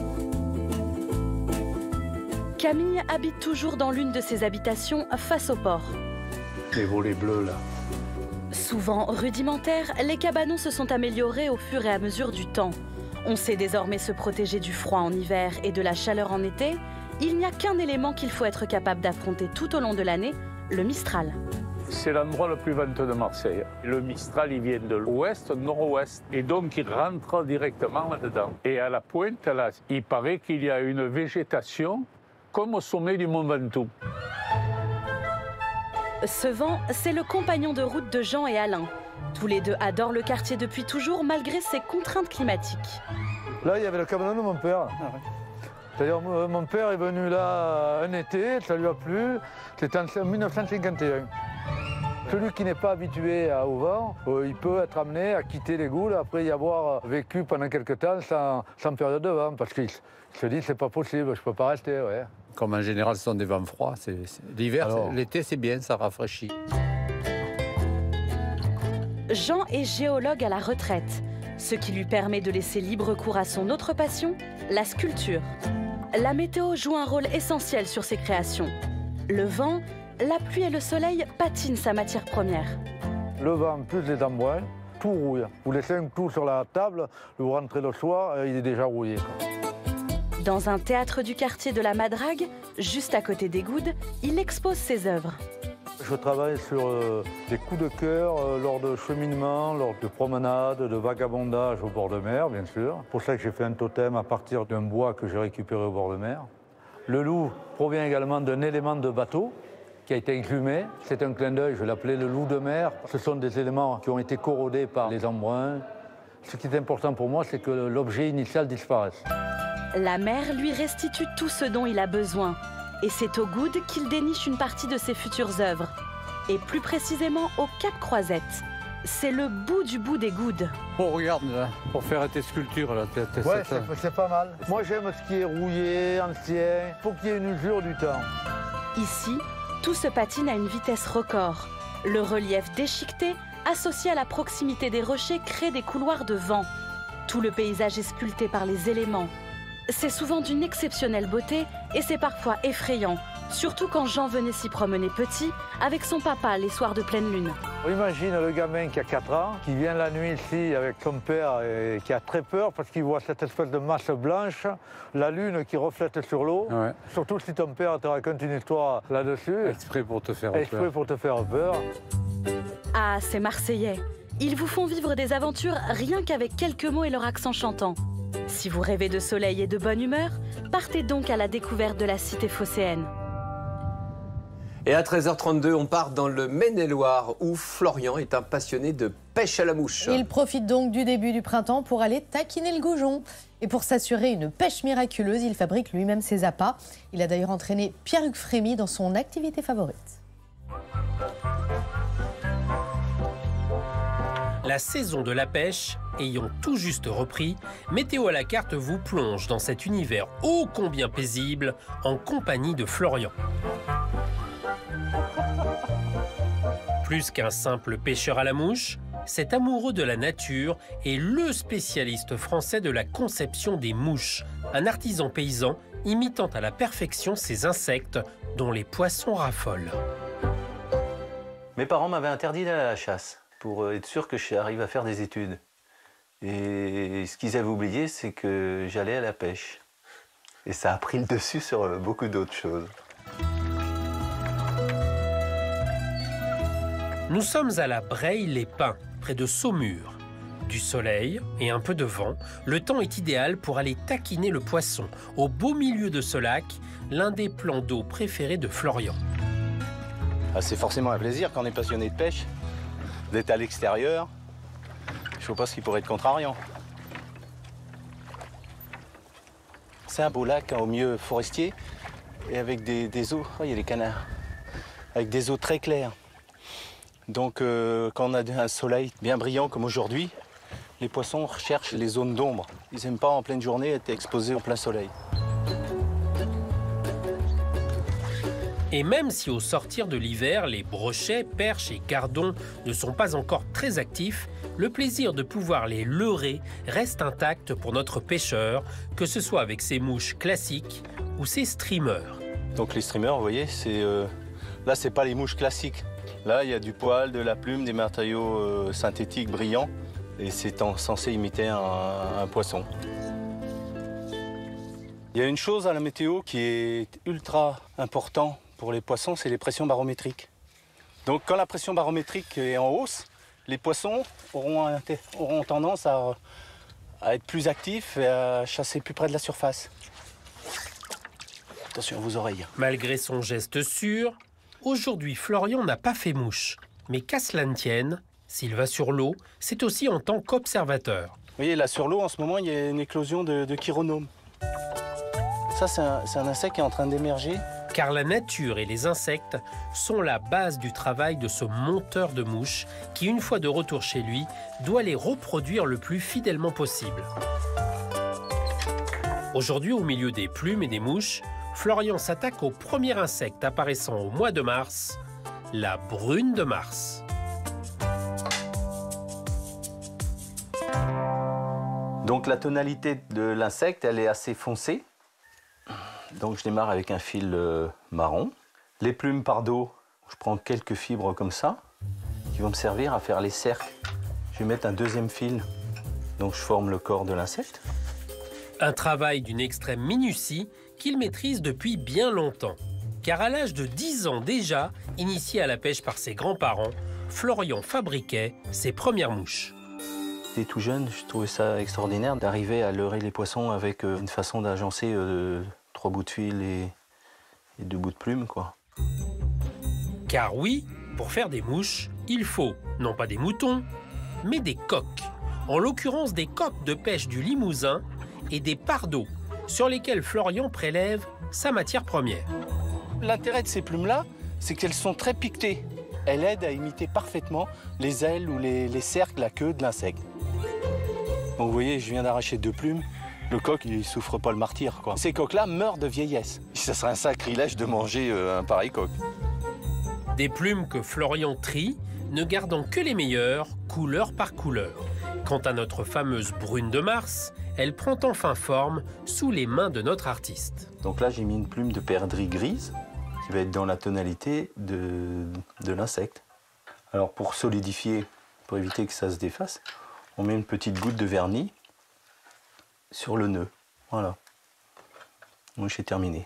Camille habite toujours dans l'une de ses habitations face au port. Les volets bleus, là. Souvent rudimentaires, les cabanons se sont améliorés au fur et à mesure du temps. On sait désormais se protéger du froid en hiver et de la chaleur en été. Il n'y a qu'un élément qu'il faut être capable d'affronter tout au long de l'année, le Mistral. C'est l'endroit le plus venteux de Marseille. Le Mistral, il vient de l'ouest, nord-ouest, et donc il rentre directement là-dedans. Et à la pointe, là, il paraît qu'il y a une végétation comme au sommet du Mont Ventoux. Ce vent, c'est le compagnon de route de Jean et Alain. Tous les deux adorent le quartier depuis toujours, malgré ses contraintes climatiques. Là, il y avait le cabanon de mon père. C'est-à-dire, mon père est venu là un été, ça lui a plu. C'était en 1951. Celui qui n'est pas habitué au vent, il peut être amené à quitter les Goudes après y avoir vécu pendant quelques temps sans période de vent, parce qu'il se dit c'est pas possible, je ne peux pas rester. Ouais. Comme en général, ce sont des vents froids. L'hiver, l'été, c'est bien, ça rafraîchit. Jean est géologue à la retraite, ce qui lui permet de laisser libre cours à son autre passion, la sculpture. La météo joue un rôle essentiel sur ses créations. Le vent, la pluie et le soleil patinent sa matière première. Le vent plus les embruns, tout rouille. Vous laissez un clou sur la table, vous rentrez le soir, il est déjà rouillé. Dans un théâtre du quartier de la Madrague, juste à côté des Goudes, il expose ses œuvres. Je travaille sur des coups de cœur lors de cheminements, lors de promenades, de vagabondage au bord de mer, bien sûr. C'est pour ça que j'ai fait un totem à partir d'un bois que j'ai récupéré au bord de mer. Le loup provient également d'un élément de bateau qui a été exhumé. C'est un clin d'œil, je l'appelais le loup de mer. Ce sont des éléments qui ont été corrodés par les embruns. Ce qui est important pour moi, c'est que l'objet initial disparaisse. La mer lui restitue tout ce dont il a besoin. Et c'est au Goudes qu'il déniche une partie de ses futures œuvres. Et plus précisément au Cap Croisette. C'est le bout des Goudes. Oh, regarde, là, pour faire tes sculptures. Là, ouais, c'est pas mal. Moi, j'aime ce qui est rouillé, ancien. Il faut qu'il y ait une usure du temps. Ici, tout se patine à une vitesse record. Le relief déchiqueté, associé à la proximité des rochers, crée des couloirs de vent. Tout le paysage est sculpté par les éléments. C'est souvent d'une exceptionnelle beauté et c'est parfois effrayant, surtout quand Jean venait s'y promener petit avec son papa les soirs de pleine lune. Imagine le gamin qui a 4 ans, qui vient la nuit ici avec son père et qui a très peur parce qu'il voit cette espèce de masse blanche, la lune qui reflète sur l'eau. Ouais. Surtout si ton père te raconte une histoire là-dessus. Exprès pour te faire peur. Exprès pour te faire peur. Ah, ces Marseillais, ils vous font vivre des aventures rien qu'avec quelques mots et leur accent chantant. Si vous rêvez de soleil et de bonne humeur, partez donc à la découverte de la cité phocéenne. Et à 13h32, on part dans le Maine-et-Loire où Florian est un passionné de pêche à la mouche. Il profite donc du début du printemps pour aller taquiner le goujon. Et pour s'assurer une pêche miraculeuse, il fabrique lui-même ses appâts. Il a d'ailleurs entraîné Pierre-Hugues Frémy dans son activité favorite. La saison de la pêche ayant tout juste repris, Météo à la carte vous plonge dans cet univers ô combien paisible en compagnie de Florian. Plus qu'un simple pêcheur à la mouche, cet amoureux de la nature est le spécialiste français de la conception des mouches, un artisan paysan imitant à la perfection ces insectes dont les poissons raffolent. Mes parents m'avaient interdit d'aller à la chasse pour être sûr que j'arrive à faire des études. Et ce qu'ils avaient oublié, c'est que j'allais à la pêche. Et ça a pris le dessus sur beaucoup d'autres choses. Nous sommes à la Breille-les-Pins, près de Saumur. Du soleil et un peu de vent, le temps est idéal pour aller taquiner le poisson, au beau milieu de ce lac, l'un des plans d'eau préférés de Florian. C'est forcément un plaisir quand on est passionné de pêche, d'être à l'extérieur. Je ne vois pas ce qui pourrait être contrariant. C'est un beau lac au milieu forestier et avec des eaux, oh, il y a des canards, avec des eaux très claires. Donc quand on a un soleil bien brillant comme aujourd'hui, les poissons recherchent les zones d'ombre. Ils n'aiment pas en pleine journée être exposés au plein soleil. Et même si au sortir de l'hiver, les brochets, perches et gardons ne sont pas encore très actifs, le plaisir de pouvoir les leurrer reste intact pour notre pêcheur, que ce soit avec ses mouches classiques ou ses streamers. Donc les streamers, vous voyez, là c'est pas les mouches classiques. Là il y a du poil, de la plume, des matériaux synthétiques brillants et c'est censé imiter un poisson. Il y a une chose à la météo qui est ultra importante pour les poissons, c'est les pressions barométriques. Donc quand la pression barométrique est en hausse, les poissons auront tendance à être plus actifs et à chasser plus près de la surface. Attention à vos oreilles. Malgré son geste sûr, aujourd'hui Florian n'a pas fait mouche. Mais qu'à cela ne tienne, s'il va sur l'eau, c'est aussi en tant qu'observateur. Vous voyez, là sur l'eau, en ce moment, il y a une éclosion de chironomes. Ça, c'est un insecte qui est en train d'émerger. Car la nature et les insectes sont la base du travail de ce monteur de mouches qui, une fois de retour chez lui, doit les reproduire le plus fidèlement possible. Aujourd'hui, au milieu des plumes et des mouches, Florian s'attaque au premier insecte apparaissant au mois de mars, la brune de Mars. Donc la tonalité de l'insecte, elle est assez foncée. Donc je démarre avec un fil marron. Les plumes par dos, je prends quelques fibres comme ça, qui vont me servir à faire les cercles. Je vais mettre un deuxième fil, donc je forme le corps de l'insecte. Un travail d'une extrême minutie qu'il maîtrise depuis bien longtemps. Car à l'âge de 10 ans déjà, initié à la pêche par ses grands-parents, Florian fabriquait ses premières mouches. J'étais tout jeune, je trouvais ça extraordinaire d'arriver à leurrer les poissons avec une façon d'agencer 3 bouts de fil et 2 bouts de plume, quoi. Car oui, pour faire des mouches, il faut non pas des moutons, mais des coqs. En l'occurrence des coqs de pêche du Limousin et des pardots, sur lesquels Florian prélève sa matière première. L'intérêt de ces plumes-là, c'est qu'elles sont très piquetées. Elles aident à imiter parfaitement les ailes ou les cercles, la queue de l'insecte. Donc vous voyez, je viens d'arracher 2 plumes. Le coq, il souffre pas le martyre, quoi. Ces coqs-là meurent de vieillesse. Ça serait un sacrilège de manger un pareil coq. Des plumes que Florian trie, ne gardant que les meilleures, couleur par couleur. Quant à notre fameuse brune de Mars, elle prend enfin forme sous les mains de notre artiste. Donc là, j'ai mis une plume de perdrix grise qui va être dans la tonalité de l'insecte. Alors pour solidifier, pour éviter que ça se défasse, on met une petite goutte de vernis sur le nœud. Voilà. Moi, j'ai terminé.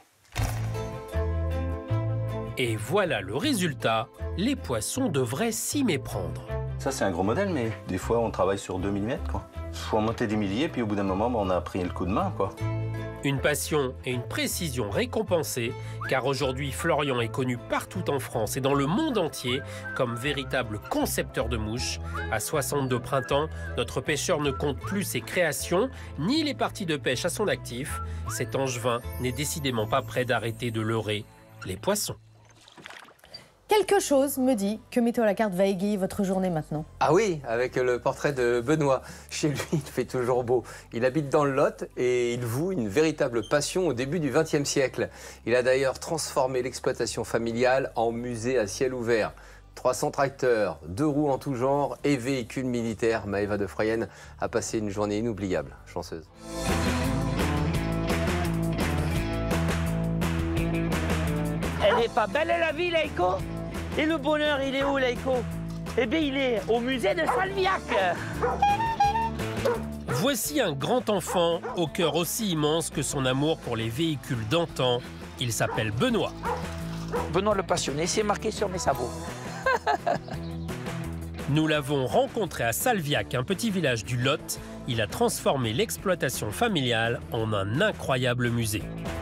Et voilà le résultat. Les poissons devraient s'y méprendre. Ça, c'est un gros modèle, mais des fois, on travaille sur 2 mm, quoi. Il faut en monter des milliers, puis au bout d'un moment, on a pris le coup de main, quoi. Une passion et une précision récompensées, car aujourd'hui, Florian est connu partout en France et dans le monde entier comme véritable concepteur de mouches. À 62 printemps, notre pêcheur ne compte plus ses créations, ni les parties de pêche à son actif. Cet angevin n'est décidément pas prêt d'arrêter de leurrer les poissons. Quelque chose me dit que Météo à la carte va égayer votre journée maintenant. Ah oui, avec le portrait de Benoît. Chez lui, il fait toujours beau. Il habite dans le Lot et il voue une véritable passion au début du XXe siècle. Il a d'ailleurs transformé l'exploitation familiale en musée à ciel ouvert. 300 tracteurs, 2 roues en tout genre et véhicules militaires. Maëva de Froyenne a passé une journée inoubliable. Chanceuse. Elle n'est pas belle la vie, Laïko? Et le bonheur, il est où, Laïko? Eh bien, il est au musée de Salviac. Voici un grand enfant au cœur aussi immense que son amour pour les véhicules d'antan. Il s'appelle Benoît. Benoît le passionné, c'est marqué sur mes sabots. Nous l'avons rencontré à Salviac, un petit village du Lot. Il a transformé l'exploitation familiale en un incroyable musée.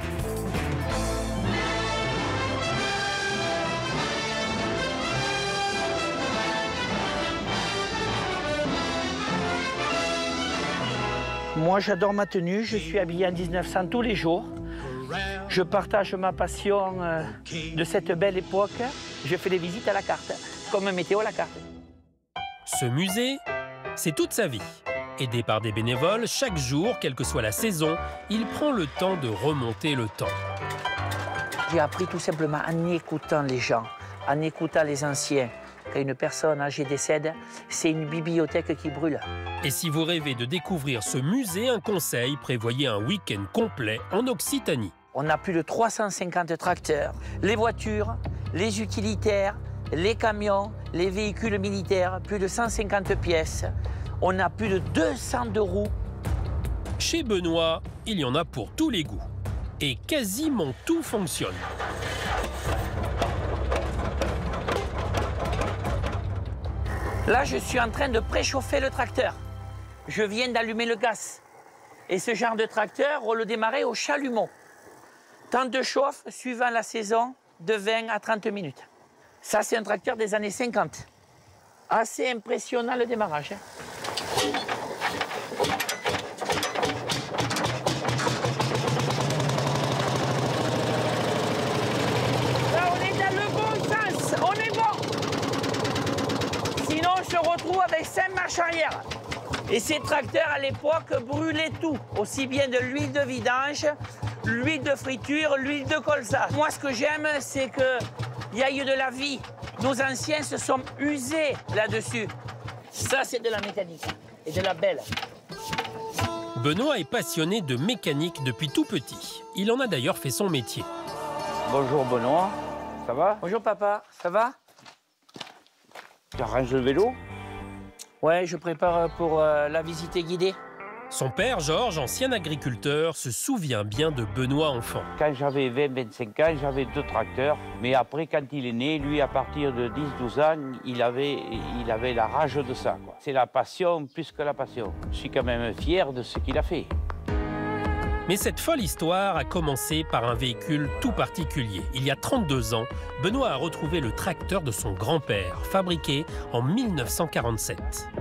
Moi, j'adore ma tenue. Je suis habillé en 1900 tous les jours. Je partage ma passion de cette belle époque. Je fais des visites à la carte, comme Météo à la carte. Ce musée, c'est toute sa vie. Aidé par des bénévoles, chaque jour, quelle que soit la saison, il prend le temps de remonter le temps. J'ai appris tout simplement en écoutant les gens, en écoutant les anciens. Quand une personne âgée décède, c'est une bibliothèque qui brûle. Et si vous rêvez de découvrir ce musée, un conseil, prévoyez un week-end complet en Occitanie. On a plus de 350 tracteurs, les voitures, les utilitaires, les camions, les véhicules militaires, plus de 150 pièces. On a plus de 200 de roues. Chez Benoît, il y en a pour tous les goûts. Et quasiment tout fonctionne. Là, je suis en train de préchauffer le tracteur. Je viens d'allumer le gaz. Et ce genre de tracteur, on le démarrait au chalumeau. Temps de chauffe, suivant la saison, de 20 à 30 minutes. Ça, c'est un tracteur des années 50. Assez impressionnant le démarrage. Là, on est dans le bon sens. On est bon. Sinon, on se retrouve avec 5 marches arrière. Et ces tracteurs, à l'époque, brûlaient tout. Aussi bien de l'huile de vidange, l'huile de friture, l'huile de colza. Moi, ce que j'aime, c'est qu'il y ait de la vie. Nos anciens se sont usés là-dessus. Ça, c'est de la mécanique. Et de la belle. Benoît est passionné de mécanique depuis tout petit. Il en a d'ailleurs fait son métier. Bonjour Benoît, ça va? Bonjour papa, ça va? Tu arranges le vélo? Ouais, je prépare pour la visite guidée. Son père, Georges, ancien agriculteur, se souvient bien de Benoît enfant. Quand j'avais 20-25 ans, j'avais 2 tracteurs. Mais après, quand il est né, lui, à partir de 10-12 ans, il avait la rage de ça. C'est la passion plus que la passion. Je suis quand même fier de ce qu'il a fait. Mais cette folle histoire a commencé par un véhicule tout particulier. Il y a 32 ans, Benoît a retrouvé le tracteur de son grand-père, fabriqué en 1947.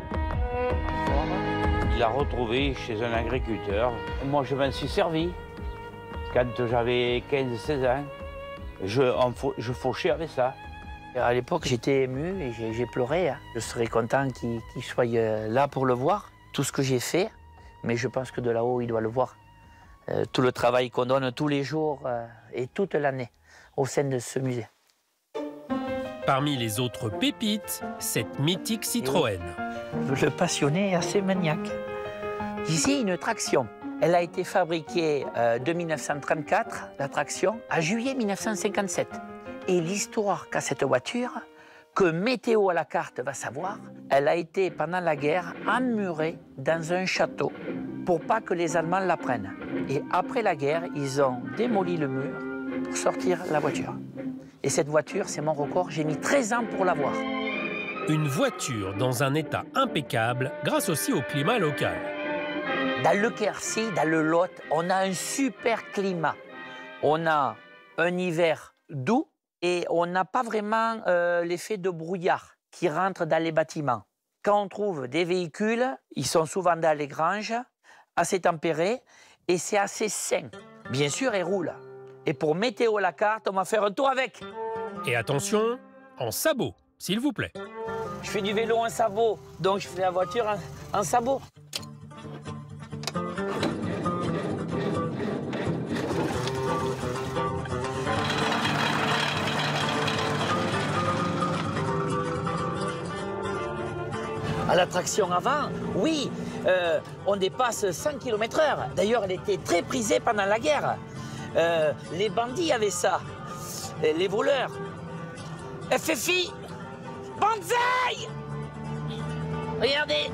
Il l'a retrouvé chez un agriculteur. Moi, je m'en suis servi. Quand j'avais 15-16 ans, je fauchais avec ça. À l'époque, j'étais ému et j'ai pleuré. Je serais content qu'il soit là pour le voir, tout ce que j'ai fait. Mais je pense que de là-haut, il doit le voir. Tout le travail qu'on donne tous les jours et toute l'année au sein de ce musée. Parmi les autres pépites, cette mythique Citroën. Le passionné est assez maniaque. Ici, une traction. Elle a été fabriquée de 1934, la traction, à juillet 1957. Et l'histoire qu'a cette voiture, que Météo à la carte va savoir, elle a été, pendant la guerre, emmurée dans un château pour pas que les Allemands la prennent. Et après la guerre, ils ont démoli le mur pour sortir la voiture. Et cette voiture, c'est mon record, j'ai mis 13 ans pour l'avoir. Une voiture dans un état impeccable grâce aussi au climat local. Dans le Quercy, dans le Lot, on a un super climat. On a un hiver doux et on n'a pas vraiment l'effet de brouillard qui rentre dans les bâtiments. Quand on trouve des véhicules, ils sont souvent dans les granges, assez tempérés et c'est assez sain. Bien sûr, ils roulent. Et pour Météo à la carte, on va faire un tour avec. Et attention, en sabot, s'il vous plaît. Je fais du vélo en sabot, donc je fais la voiture en sabot. À la traction avant, oui, on dépasse 100 km/h. D'ailleurs, elle était très prisée pendant la guerre. Les bandits avaient ça, les voleurs. FFI, Banzai! Regardez.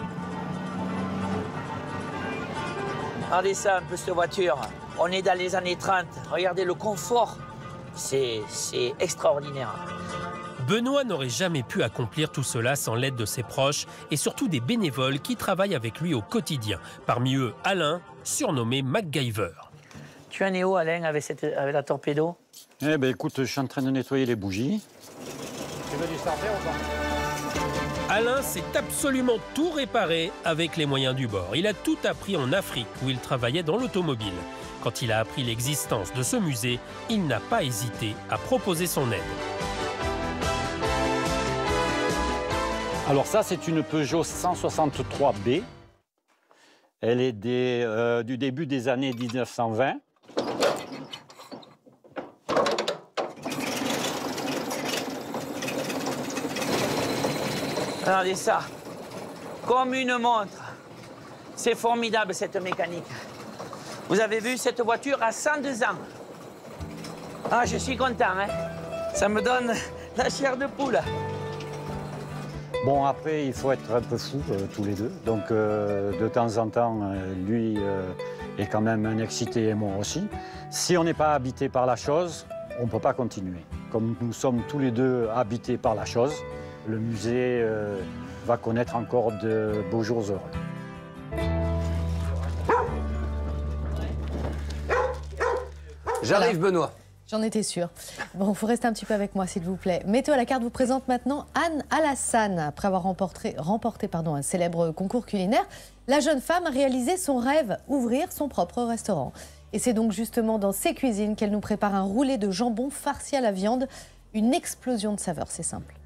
Regardez ça un peu, cette voiture. On est dans les années 30. Regardez le confort. C'est extraordinaire. Benoît n'aurait jamais pu accomplir tout cela sans l'aide de ses proches et surtout des bénévoles qui travaillent avec lui au quotidien. Parmi eux, Alain, surnommé MacGyver. Tu en es où, Alain, avec la torpédo? Eh ben écoute, je suis en train de nettoyer les bougies. Tu veux du starter ou pas? Alain s'est absolument tout réparé avec les moyens du bord. Il a tout appris en Afrique où il travaillait dans l'automobile. Quand il a appris l'existence de ce musée, il n'a pas hésité à proposer son aide. Alors ça, c'est une Peugeot 163B. Elle est du début des années 1920. Regardez ça, comme une montre. C'est formidable, cette mécanique. Vous avez vu cette voiture à 102 ans. Ah, je suis content, hein. Ça me donne la chair de poule. Bon, après, il faut être un peu fou, tous les deux. Donc, de temps en temps, lui est quand même un excité et moi aussi. Si on n'est pas habité par la chose, on ne peut pas continuer. Comme nous sommes tous les deux habités par la chose, le musée va connaître encore de beaux jours heureux. J'arrive, Benoît. J'en étais sûre. Bon, il faut rester un petit peu avec moi, s'il vous plaît. Météo à la carte vous présente maintenant Anne Alassane. Après avoir remporté un célèbre concours culinaire, la jeune femme a réalisé son rêve, ouvrir son propre restaurant. Et c'est donc justement dans ses cuisines qu'elle nous prépare un roulé de jambon farci à la viande. Une explosion de saveurs, c'est simple.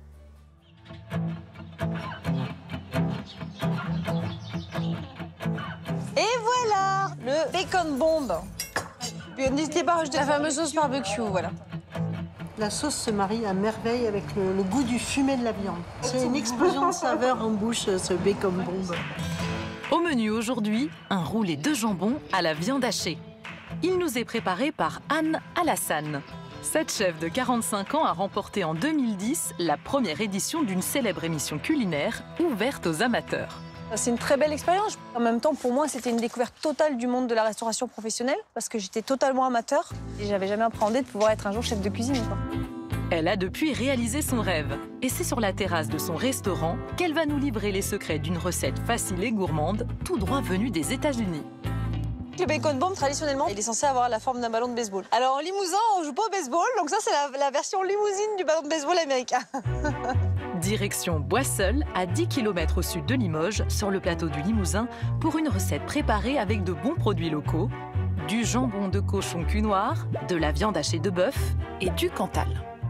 Et voilà, le bacon bombe. N'hésitez pas à rajouter la fameuse sauce barbecue, voilà. La sauce se marie à merveille avec le goût du fumé de la viande. C'est une explosion de saveurs en bouche, ce bacon bombe. Au menu aujourd'hui, un roulé de jambon à la viande hachée. Il nous est préparé par Anne Alassane. Cette chef de 45 ans a remporté en 2010 la première édition d'une célèbre émission culinaire ouverte aux amateurs. C'est une très belle expérience. En même temps, pour moi, c'était une découverte totale du monde de la restauration professionnelle parce que j'étais totalement amateur et j'avais jamais appréhendé de pouvoir être un jour chef de cuisine, quoi. Elle a depuis réalisé son rêve. Et c'est sur la terrasse de son restaurant qu'elle va nous livrer les secrets d'une recette facile et gourmande, tout droit venue des États-Unis. Le bacon bomb, traditionnellement, il est censé avoir la forme d'un ballon de baseball. Alors en Limousin, on joue pas au baseball, donc ça c'est la version limousine du ballon de baseball américain. Direction Boisseul, à 10 km au sud de Limoges, sur le plateau du Limousin, pour une recette préparée avec de bons produits locaux, du jambon de cochon cul noir, de la viande hachée de bœuf et du Cantal.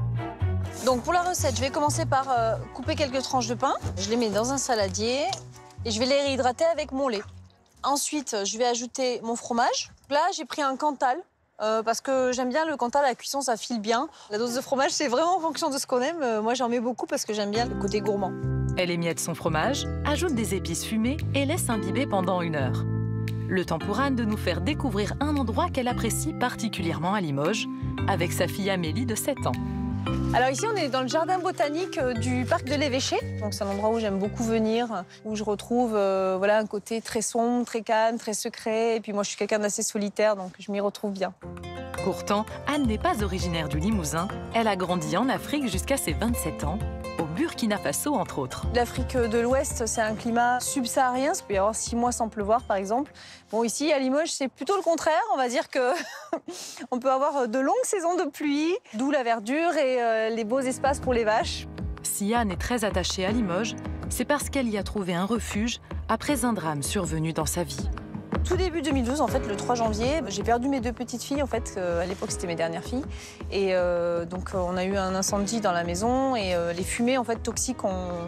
Donc pour la recette, je vais commencer par couper quelques tranches de pain. Je les mets dans un saladier et je vais les réhydrater avec mon lait. Ensuite, je vais ajouter mon fromage. Là, j'ai pris un Cantal parce que j'aime bien le Cantal, la cuisson, ça file bien. La dose de fromage, c'est vraiment en fonction de ce qu'on aime. Moi, j'en mets beaucoup parce que j'aime bien le côté gourmand. Elle émiette son fromage, ajoute des épices fumées et laisse imbiber pendant 1 heure. Le temps pour Anne de nous faire découvrir un endroit qu'elle apprécie particulièrement à Limoges, avec sa fille Amélie de 7 ans. Alors ici, on est dans le jardin botanique du parc de l'Évêché. Donc c'est un endroit où j'aime beaucoup venir, où je retrouve voilà, un côté très sombre, très calme, très secret. Et puis moi, je suis quelqu'un d'assez solitaire, donc je m'y retrouve bien. Pourtant, Anne n'est pas originaire du Limousin. Elle a grandi en Afrique jusqu'à ses 27 ans, au Burkina Faso entre autres. L'Afrique de l'Ouest, c'est un climat subsaharien. Il peut y avoir 6 mois sans pleuvoir, par exemple. Bon, ici, à Limoges, c'est plutôt le contraire. On va dire que on peut avoir de longues saisons de pluie, d'où la verdure et les beaux espaces pour les vaches. Si Anne est très attachée à Limoges, c'est parce qu'elle y a trouvé un refuge après un drame survenu dans sa vie. Tout début 2012, en fait, le 3 janvier, j'ai perdu mes 2 petites filles. En fait, à l'époque, c'était mes dernières filles. Et donc, on a eu un incendie dans la maison et les fumées, en fait, toxiques ont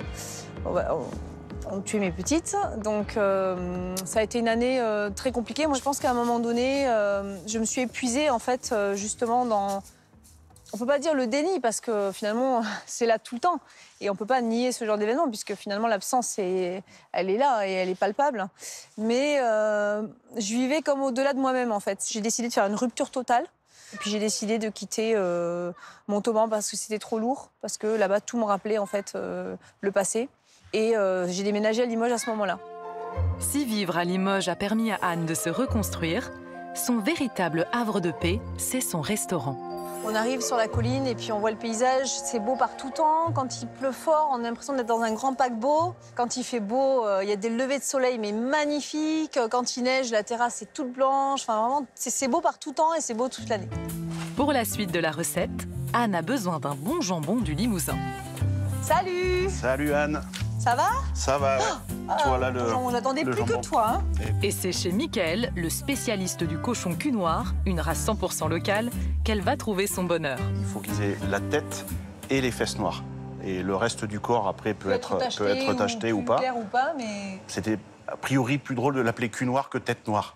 tué mes petites. Donc, ça a été une année très compliquée. Moi, je pense qu'à un moment donné, je me suis épuisée, en fait, justement dans... On ne peut pas dire le déni parce que finalement, c'est là tout le temps. Et on ne peut pas nier ce genre d'événement puisque finalement, l'absence, elle est là et elle est palpable. Mais je vivais comme au-delà de moi-même, en fait. J'ai décidé de faire une rupture totale. Et puis j'ai décidé de quitter Montauban parce que c'était trop lourd. Parce que là-bas, tout me rappelait, en fait, le passé. Et j'ai déménagé à Limoges à ce moment-là. Si vivre à Limoges a permis à Anne de se reconstruire, son véritable havre de paix, c'est son restaurant. On arrive sur la colline et puis on voit le paysage, c'est beau par tout temps. Quand il pleut fort, on a l'impression d'être dans un grand paquebot. Quand il fait beau, il y a des levées de soleil mais magnifiques. Quand il neige, la terrasse est toute blanche. Enfin vraiment, c'est beau par tout temps et c'est beau toute l'année. Pour la suite de la recette, Anne a besoin d'un bon jambon du Limousin. Salut! Salut Anne! Ça va? Ça va, ouais. Voilà on n'attendait plus que toi. Hein. Et c'est chez Mickaël, le spécialiste du cochon cul noir, une race 100% locale, qu'elle va trouver son bonheur. Il faut qu'ils aient la tête et les fesses noires. Et le reste du corps, après, peut être tacheté ou pas. Clair ou pas, mais... C'était a priori plus drôle de l'appeler cul noir que tête noire.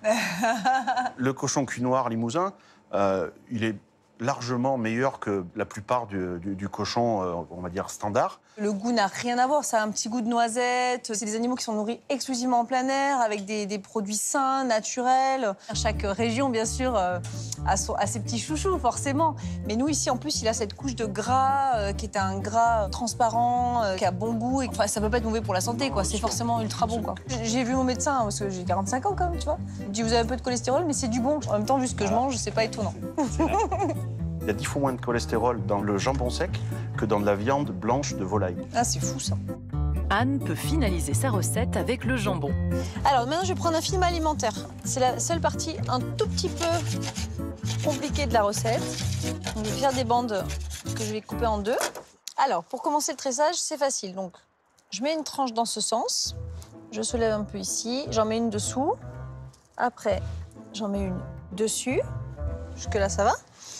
Le cochon cul noir limousin, il est largement meilleur que la plupart du cochon, on va dire, standard. Le goût n'a rien à voir, ça a un petit goût de noisette. C'est des animaux qui sont nourris exclusivement en plein air, avec des produits sains, naturels. Chaque région, bien sûr, a ses petits chouchous, forcément. Mais nous, ici, en plus, il a cette couche de gras, qui est un gras transparent, qui a bon goût. Et, enfin, ça peut pas être mauvais pour la santé, quoi. C'est forcément ultra bon, quoi. J'ai vu mon médecin, parce que j'ai 45 ans, quand même, tu vois. Il me dit, vous avez un peu de cholestérol, mais c'est du bon. En même temps, vu ce que je mange, c'est pas étonnant. Il y a 10 fois moins de cholestérol dans le jambon sec que dans de la viande blanche de volaille. Ah, c'est fou, ça. Anne peut finaliser sa recette avec le jambon. Alors, maintenant, je vais prendre un film alimentaire. C'est la seule partie un tout petit peu compliquée de la recette. Donc, je vais faire des bandes que je vais couper en 2. Alors, pour commencer le tressage, c'est facile. Donc, je mets une tranche dans ce sens. Je soulève un peu ici. J'en mets une dessous. Après, j'en mets une dessus. Jusque-là, ça va.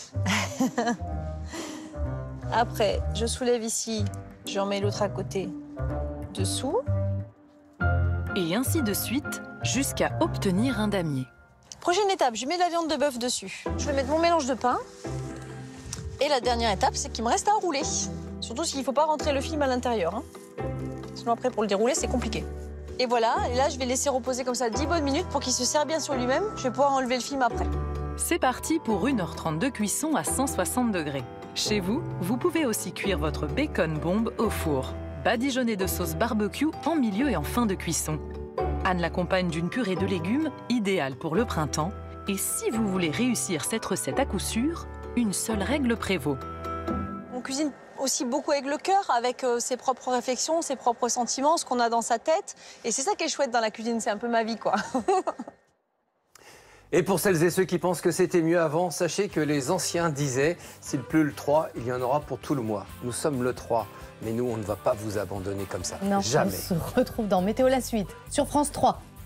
Après, je soulève ici, j'en mets l'autre à côté, dessous. Et ainsi de suite, jusqu'à obtenir un damier. Prochaine étape, je mets de la viande de bœuf dessus. Je vais mettre mon mélange de pain. Et la dernière étape, c'est qu'il me reste à rouler. Surtout s'il ne faut pas rentrer le film à l'intérieur. Hein. Sinon après, pour le dérouler, c'est compliqué. Et voilà, et là je vais laisser reposer comme ça 10 bonnes minutes pour qu'il se serre bien sur lui-même. Je vais pouvoir enlever le film après. C'est parti pour 1h30 de cuisson à 160 degrés. Chez vous, vous pouvez aussi cuire votre bacon bombe au four. Badigeonné de sauce barbecue en milieu et en fin de cuisson. Anne l'accompagne d'une purée de légumes, idéale pour le printemps. Et si vous voulez réussir cette recette à coup sûr, une seule règle prévaut. On cuisine aussi beaucoup avec le cœur, avec ses propres réflexions, ses propres sentiments, ce qu'on a dans sa tête. Et c'est ça qui est chouette dans la cuisine, c'est un peu ma vie, quoi. Et pour celles et ceux qui pensent que c'était mieux avant, sachez que les anciens disaient « S'il pleut le 3, il y en aura pour tout le mois ». Nous sommes le 3, mais nous, on ne va pas vous abandonner comme ça. Non, jamais. on se retrouve dans Météo la suite, sur France 3.